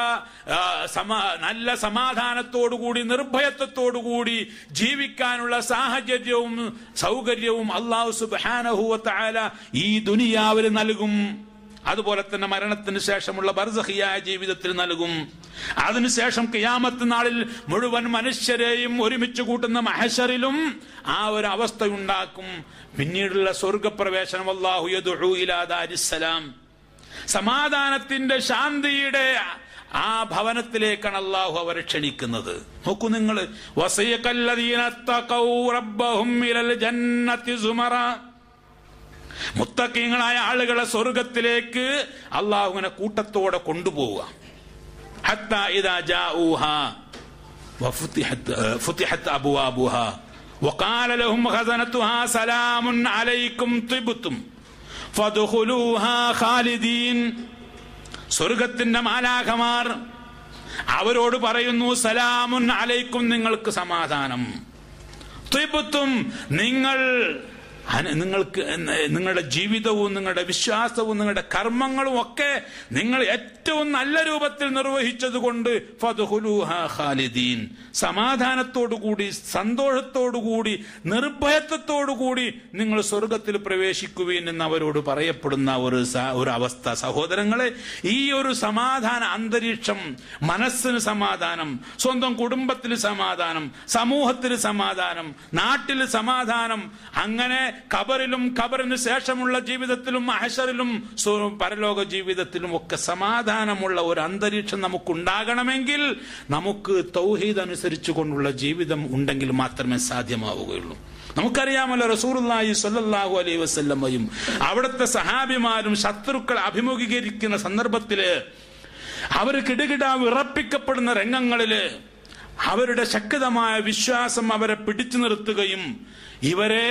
നല്ല സമാധാനത്തോടുകൂടി നിർഭയത്വത്തോടുകൂടി ജീവിക്കാനുള്ള സാഹചര്യവും സൗകര്യവും അല്ലാഹു സുബ്ഹാനഹു വ തആല ഈ ദുനിയാവിൽ നൽകും. അതുപോലെ തന്നെ മരണത്തിന് ശേഷമുള്ള ബർസഖിയായ ജീവിതത്തിൽ നൽകും. അതിനുശേഷം ഖിയാമത്ത് നാളിൽ മുഴുവൻ മനുഷ്യരെയും ഒരുമിച്ച് കൂട്ടുന്ന മഹ്ശറിലും ആ ഒരു അവസ്ഥ ഉണ്ടാക്കും. പിന്നീടുള്ള സ്വർഗപ്രവേശനം അല്ലാഹു യദ്ഉ ഇലാ ദാരിസ്സലാം, സമാധാനത്തിന്റെ ശാന്തിയുടെ ആ ഭവനത്തിലേക്കാണ് അല്ലാഹു അവരെ ക്ഷണിക്കുന്നത്. നോക്കൂ നിങ്ങൾ, വസയഖല്ലദീന തഖൗ റബ്ബഹും ഇലൽ ജന്നത്തി സുമറ, മുത്തഖീങ്ങളായ ആളുകളെ സ്വർഗത്തിലേക്ക് അല്ലാഹു ഇങ്ങനെ കൂട്ടത്തോടെ കൊണ്ടുപോവുക. ഹത്താ ഇദാ ജാഊഹാ വഫുതിഹത് ഫുതിഹത് അബ്വാബുഹാ വഖാല ലഹും ഖസനതുഹാ സലാമുൻ അലൈക്കും തിബ്തും ഫദ്ഖുലൂഹാ ഖാലിദീൻ. സ്വർഗത്തിന്റെ മാലാഖമാർ അവരോട് പറയുന്നു, സലാമുൻ അലൈക്കും, നിങ്ങൾക്ക് സമാധാനം. തിബ്തും, നിങ്ങൾ നിങ്ങൾക്ക് നിങ്ങളുടെ ജീവിതവും നിങ്ങളുടെ വിശ്വാസവും നിങ്ങളുടെ കർമ്മങ്ങളും ഒക്കെ നിങ്ങൾ ഏറ്റവും നല്ല രൂപത്തിൽ നിർവഹിച്ചത് കൊണ്ട് ഫദ്ഖുലൂഹാ ഖാലിദീൻ, സമാധാനത്തോടുകൂടി സന്തോഷത്തോടുകൂടി നിർഭയത്വത്തോടുകൂടി നിങ്ങൾ സ്വർഗത്തിൽ പ്രവേശിക്കുവീൻ എന്ന് അവരോട് പറയപ്പെടുന്ന ഒരു ഒരു അവസ്ഥ. സഹോദരങ്ങളെ, ഈ ഒരു സമാധാന അന്തരീക്ഷം, മനസ്സിന് സമാധാനം, സ്വന്തം കുടുംബത്തിൽ സമാധാനം, സമൂഹത്തിൽ സമാധാനം, നാട്ടിൽ സമാധാനം, അങ്ങനെ ഖബറിലും ഖബറിന് ശേഷമുള്ള ജീവിതത്തിലും മഹ്ശറിലും പരലോക ജീവിതത്തിലും ഒക്കെ സമാധാനമുള്ള ഒരു അന്തരീക്ഷം നമുക്കുണ്ടാകണമെങ്കിൽ നമുക്ക് തൗഹീദ് അനുസരിച്ചു കൊണ്ടുള്ള ജീവിതം ഉണ്ടെങ്കിൽ മാത്രമേ സാധ്യമാവുകയുള്ളൂ. നമുക്കറിയാമല്ലോ, റസൂലുള്ളാഹി സ്വല്ലല്ലാഹു അലൈഹി വസല്ലമയും അവിടുത്തെ സഹാബിമാരും ശത്രുക്കൾ അഭിമുഖീകരിക്കുന്ന സന്ദർഭത്തില് അവർ കിടുകിട വിറപ്പിക്കപ്പെടുന്ന രംഗങ്ങളില് അവരുടെ ശക്തമായ വിശ്വാസം അവരെ പിടിച്ചു നിർത്തുകയും ഇവരെ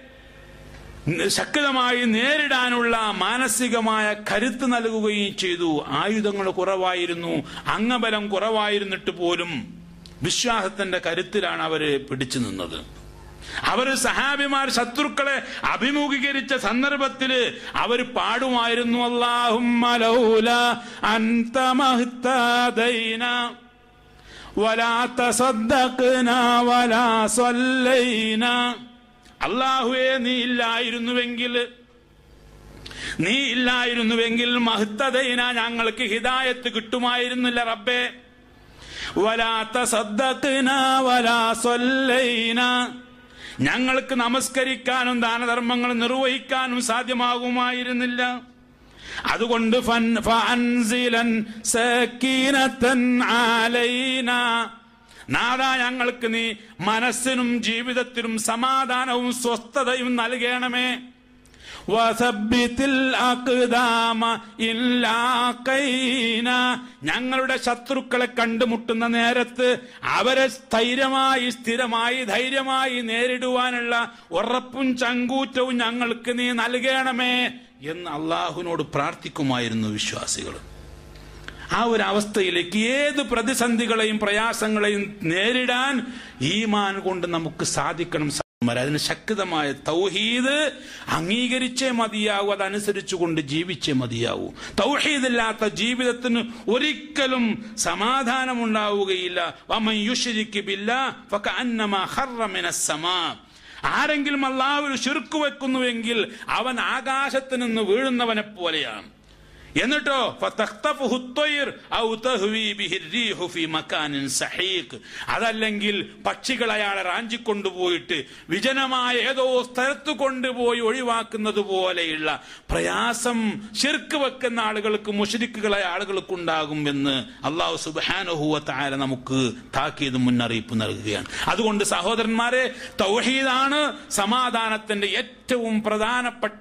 ശക്തമായി നേരിടാനുള്ള മാനസികമായ കരുത്ത് നൽകുകയും ചെയ്തു. ആയുധങ്ങൾ കുറവായിരുന്നു, അംഗബലം കുറവായിരുന്നിട്ട് പോലും വിശ്വാസത്തിന്റെ കരുത്തിലാണ് അവര് പിടിച്ചു നിന്നത്. അവര് സഹാബിമാർ ശത്രുക്കളെ അഭിമുഖീകരിച്ച സന്ദർഭത്തില് അവർ പാടുമായിരുന്നു, അല്ലാഹുമ്മ ലൗലാ അൻത മഹ്തദൈനാ വലാ തസദ്ദഖ്നാ വലാ സ്വല്ലൈനാ. അല്ലാഹുവേ, നീ ഇല്ലായിരുന്നുവെങ്കിൽ നീ ഇല്ലായിരുന്നുവെങ്കിൽ മഹ്തദൈന, ഞങ്ങൾക്ക് ഹിദായത്ത് കിട്ടുമായിരുന്നില്ല റബ്ബേ. വലാ തസദ്ദഖ്നാ വലാ സ്വല്ലൈന, ഞങ്ങൾക്ക് നമസ്കരിക്കാനും ദാനധർമ്മങ്ങൾ നിർവഹിക്കാനും സാധ്യമാകുമായിരുന്നില്ല. അതുകൊണ്ട് ഫഅൻസിലൻ സക്കീനതൻ അലൈനാ, നാദാ, ഞങ്ങൾക്ക് നീ മനസ്സിനും ജീവിതത്തിനും സമാധാനവും സ്വസ്ഥതയും നൽകണമേ. വസബ്ബിതിൽ അഖ്ദാമ ഇല്ലാഖൈന, ഞങ്ങളുടെ ശത്രുക്കളെ കണ്ടുമുട്ടുന്ന നേരത്ത് അവരെ സ്ഥൈര്യമായി സ്ഥിരമായി ധൈര്യമായി നേരിടുവാനുള്ള ഉറപ്പും ചങ്കൂറ്റവും ഞങ്ങൾക്ക് നീ നൽകണമേ എന്ന് അള്ളാഹുവിനോട് പ്രാർത്ഥിക്കുമായിരുന്നു വിശ്വാസികൾ. ആ ഒരു അവസ്ഥയിലേക്ക് ഏത് പ്രതിസന്ധികളെയും പ്രയാസങ്ങളെയും നേരിടാൻ ഈമാൻ കൊണ്ട് നമുക്ക് സാധിക്കണം. അതിന് ശക്തമായ തൗഹീദ് അംഗീകരിച്ചേ മതിയാവൂ, അതനുസരിച്ചു കൊണ്ട് ജീവിച്ചേ മതിയാവൂ. തൗഹീദില്ലാത്ത ജീവിതത്തിന് ഒരിക്കലും സമാധാനമുണ്ടാവുകയില്ല. വമൻ യുശ്രിക് ബില്ലാഹ് ഫകഅന്നമാ ഖറ മിനസ് സമാ, ആരെങ്കിലും അല്ലാഹുവിൽ ശിർക്ക് വെക്കുന്നുവെങ്കിൽ അവൻ ആകാശത്ത് നിന്ന് വീഴുന്നവനെ പോലെയാണ്. എന്നിട്ടോ ഫതഖ്തഫുഹു ത്വയ്ർ ഔ തഹ്വി ബിഹി റീഹു ഫീ മകാനിൻ സഹീഖ്, അതല്ലെങ്കിൽ പക്ഷികൾ അയാളെ റാഞ്ചിക്കൊണ്ടുപോയിട്ട് വിജനമായ ഏതോ സ്ഥലത്ത് കൊണ്ടുപോയി ഒഴിവാക്കുന്നത് പോലെയുള്ള പ്രയാസം ശിർക്ക് വെക്കുന്ന ആളുകൾക്ക്, മുശ്രിക്കുകളായ ആളുകൾക്ക് ഉണ്ടാകും എന്ന് അല്ലാഹു സുബ്ഹാനഹു വ തആല നമുക്ക് താക്കീത് മുന്നറിയിപ്പ് നൽകുകയാണ്. അതുകൊണ്ട് സഹോദരന്മാരെ, തൗഹീദാണ് സമാധാനത്തിന്റെ ഏറ്റവും പ്രധാനപ്പെട്ട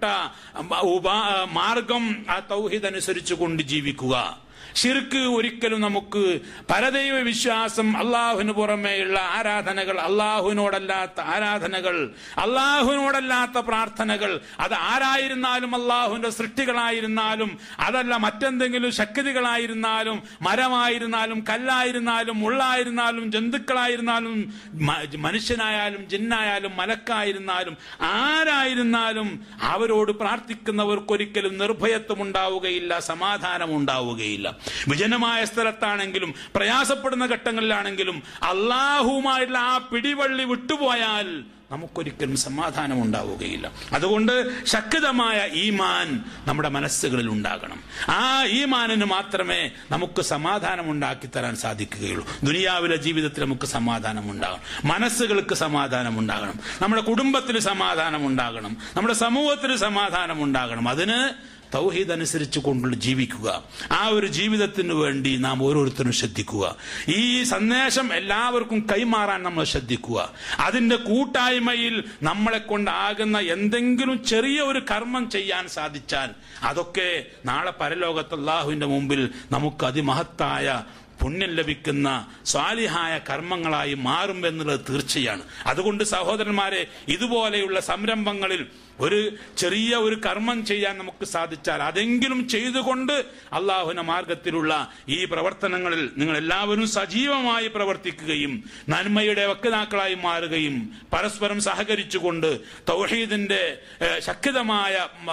മാർഗം. ആ തൗഹീദ് അനുസരിച്ച് കൊണ്ട് ജീവിക്കുക. ശിർക്ക് ഒരിക്കലും നമുക്ക് പരദൈവ വിശ്വാസം, അള്ളാഹുവിന് പുറമേയുള്ള ആരാധനകൾ, അള്ളാഹുവിനോടല്ലാത്ത ആരാധനകൾ, അള്ളാഹുവിനോടല്ലാത്ത പ്രാർത്ഥനകൾ, അത് ആരായിരുന്നാലും, അള്ളാഹുവിന്റെ സൃഷ്ടികളായിരുന്നാലും, അതല്ല മറ്റെന്തെങ്കിലും ശക്തികളായിരുന്നാലും, മരമായിരുന്നാലും, കല്ലായിരുന്നാലും, മുള്ളായിരുന്നാലും, ജന്തുക്കളായിരുന്നാലും, മനുഷ്യനായാലും, ജിന്നായാലും, മലക്കായിരുന്നാലും, ആരായിരുന്നാലും അവരോട് പ്രാർത്ഥിക്കുന്നവർക്കൊരിക്കലും നിർഭയത്വം ഉണ്ടാവുകയില്ല, സമാധാനം ഉണ്ടാവുകയില്ല. വിജനമായ സ്ഥലത്താണെങ്കിലും പ്രയാസപ്പെടുന്ന ഘട്ടങ്ങളിലാണെങ്കിലും അള്ളാഹുവുമായിട്ടുള്ള ആ പിടിവള്ളി വിട്ടുപോയാൽ നമുക്കൊരിക്കലും സമാധാനം ഉണ്ടാവുകയില്ല. അതുകൊണ്ട് ശക്തമായ ഈമാൻ നമ്മുടെ മനസ്സുകളിൽ ഉണ്ടാകണം. ആ ഈമാനിന് മാത്രമേ നമുക്ക് സമാധാനം ഉണ്ടാക്കി തരാൻ സാധിക്കുകയുള്ളൂ. ദുനിയാവിലെ ജീവിതത്തിൽ നമുക്ക് സമാധാനം ഉണ്ടാകണം, മനസ്സുകൾക്ക് സമാധാനം ഉണ്ടാകണം, നമ്മുടെ കുടുംബത്തിന് സമാധാനം ഉണ്ടാകണം, നമ്മുടെ സമൂഹത്തിന് സമാധാനം ഉണ്ടാകണം. അതിന് തൗഹീദ് അനുസരിച്ച് കൊണ്ട് ജീവിക്കുക. ആ ഒരു ജീവിതത്തിന് വേണ്ടി നാം ഓരോരുത്തരും ശ്രദ്ധിക്കുക. ഈ സന്ദേശം എല്ലാവർക്കും കൈമാറാൻ നമ്മൾ ശ്രദ്ധിക്കുക. അതിന്റെ കൂട്ടായ്മയിൽ നമ്മളെ കൊണ്ടാകുന്ന എന്തെങ്കിലും ചെറിയ ഒരു കർമ്മം ചെയ്യാൻ സാധിച്ചാൽ അതൊക്കെ നാളെ പരലോകത്ത് അല്ലാഹുവിന്റെ മുമ്പിൽ നമുക്ക് അതിമഹത്തായ പുണ്യം ലഭിക്കുന്ന സ്വാലിഹായ കർമ്മങ്ങളായി മാറും എന്നുള്ളത് തീർച്ചയാണ്. അതുകൊണ്ട് സഹോദരന്മാരെ, ഇതുപോലെയുള്ള സംരംഭങ്ങളിൽ ഒരു ചെറിയ ഒരു കർമ്മം ചെയ്യാൻ നമുക്ക് സാധിച്ചാൽ അതെങ്കിലും ചെയ്തുകൊണ്ട് അള്ളാഹുവിന്റെ മാർഗത്തിലുള്ള ഈ പ്രവർത്തനങ്ങളിൽ നിങ്ങൾ എല്ലാവരും സജീവമായി പ്രവർത്തിക്കുകയും നന്മയുടെ വക്താക്കളായി മാറുകയും പരസ്പരം സഹകരിച്ചുകൊണ്ട് തൗഹീദിന്റെ ശക്തമായ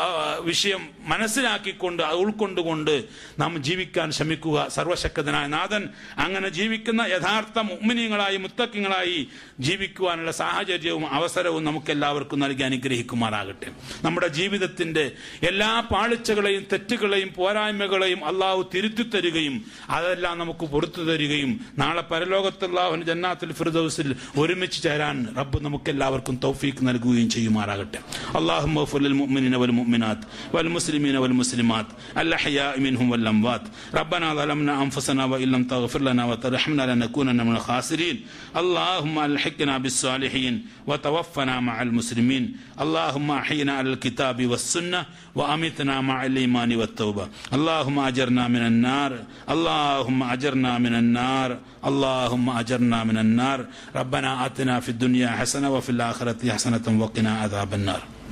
വിഷയം മനസ്സിലാക്കിക്കൊണ്ട് അത് ഉൾക്കൊണ്ടുകൊണ്ട് നാം ജീവിക്കാൻ ശ്രമിക്കുക. സർവശക്തനായ നാഥൻ അങ്ങനെ ജീവിക്കുന്ന യഥാർത്ഥ മുഅ്മിനീങ്ങളായി മുത്തഖീങ്ങളായി ജീവിക്കുവാനുള്ള സാഹചര്യവും അവസരവും നമുക്ക് എല്ലാവർക്കും നൽകി അനുഗ്രഹിക്കുമാറാകട്ടെ. നമ്മുടെ ജീവിതത്തിന്റെ എല്ലാ പാളിച്ചകളെയും തെറ്റുകളെയും പോരായ്മകളെയും അള്ളാഹു തിരുത്തി തരികയും അതെല്ലാം നമുക്ക് പുറത്തു തരികയും നാളെ പരലോകത്ത് അല്ലാഹുവിന്റെ ജന്നാത്തുൽ ഫിർദൗസിൽ ഒരുമിച്ച് ചേരാൻ റബ്ബ് നമുക്ക് എല്ലാവർക്കും തൗഫീഖ് നൽകുകയും ചെയ്യുമാറാകട്ടെ. അല്ലാഹുമ്മ ഗ്ഫിർ ലിൽ മുഅ്മിനീന വൽ മുഅ്മിനാത്ത് വൽ മുസ്ലിമീന വൽ മുസ്ലിമാത്ത് അൽ അഹ്യാഇ മിൻഹും വൽ അംവാത്ത് റബ്ബനാ ളലംനാ അൻഫുസനാ വ ഇല്ലം തഗ്ഫിർ ലനാ വ തർഹംനാ ലനകൂനന്ന മിനൽ ഖാസിരീൻ. അല്ലാഹുമ്മ അൽഹിഖ്നാ ബിസ്സാലിഹീൻ വതവഫനാ മഅൽ മുസ്ലിമീൻ. അല്ലാഹുമ്മ أحينا على الكتاب والسنة وأمتنا مع الإيمان والتوبة. اللهم أجرنا من النار، اللهم أجرنا من النار، اللهم أجرنا من النار. ربنا آتنا في الدنيا حسنة وفي الآخرة حسنة وقنا عذاب النار.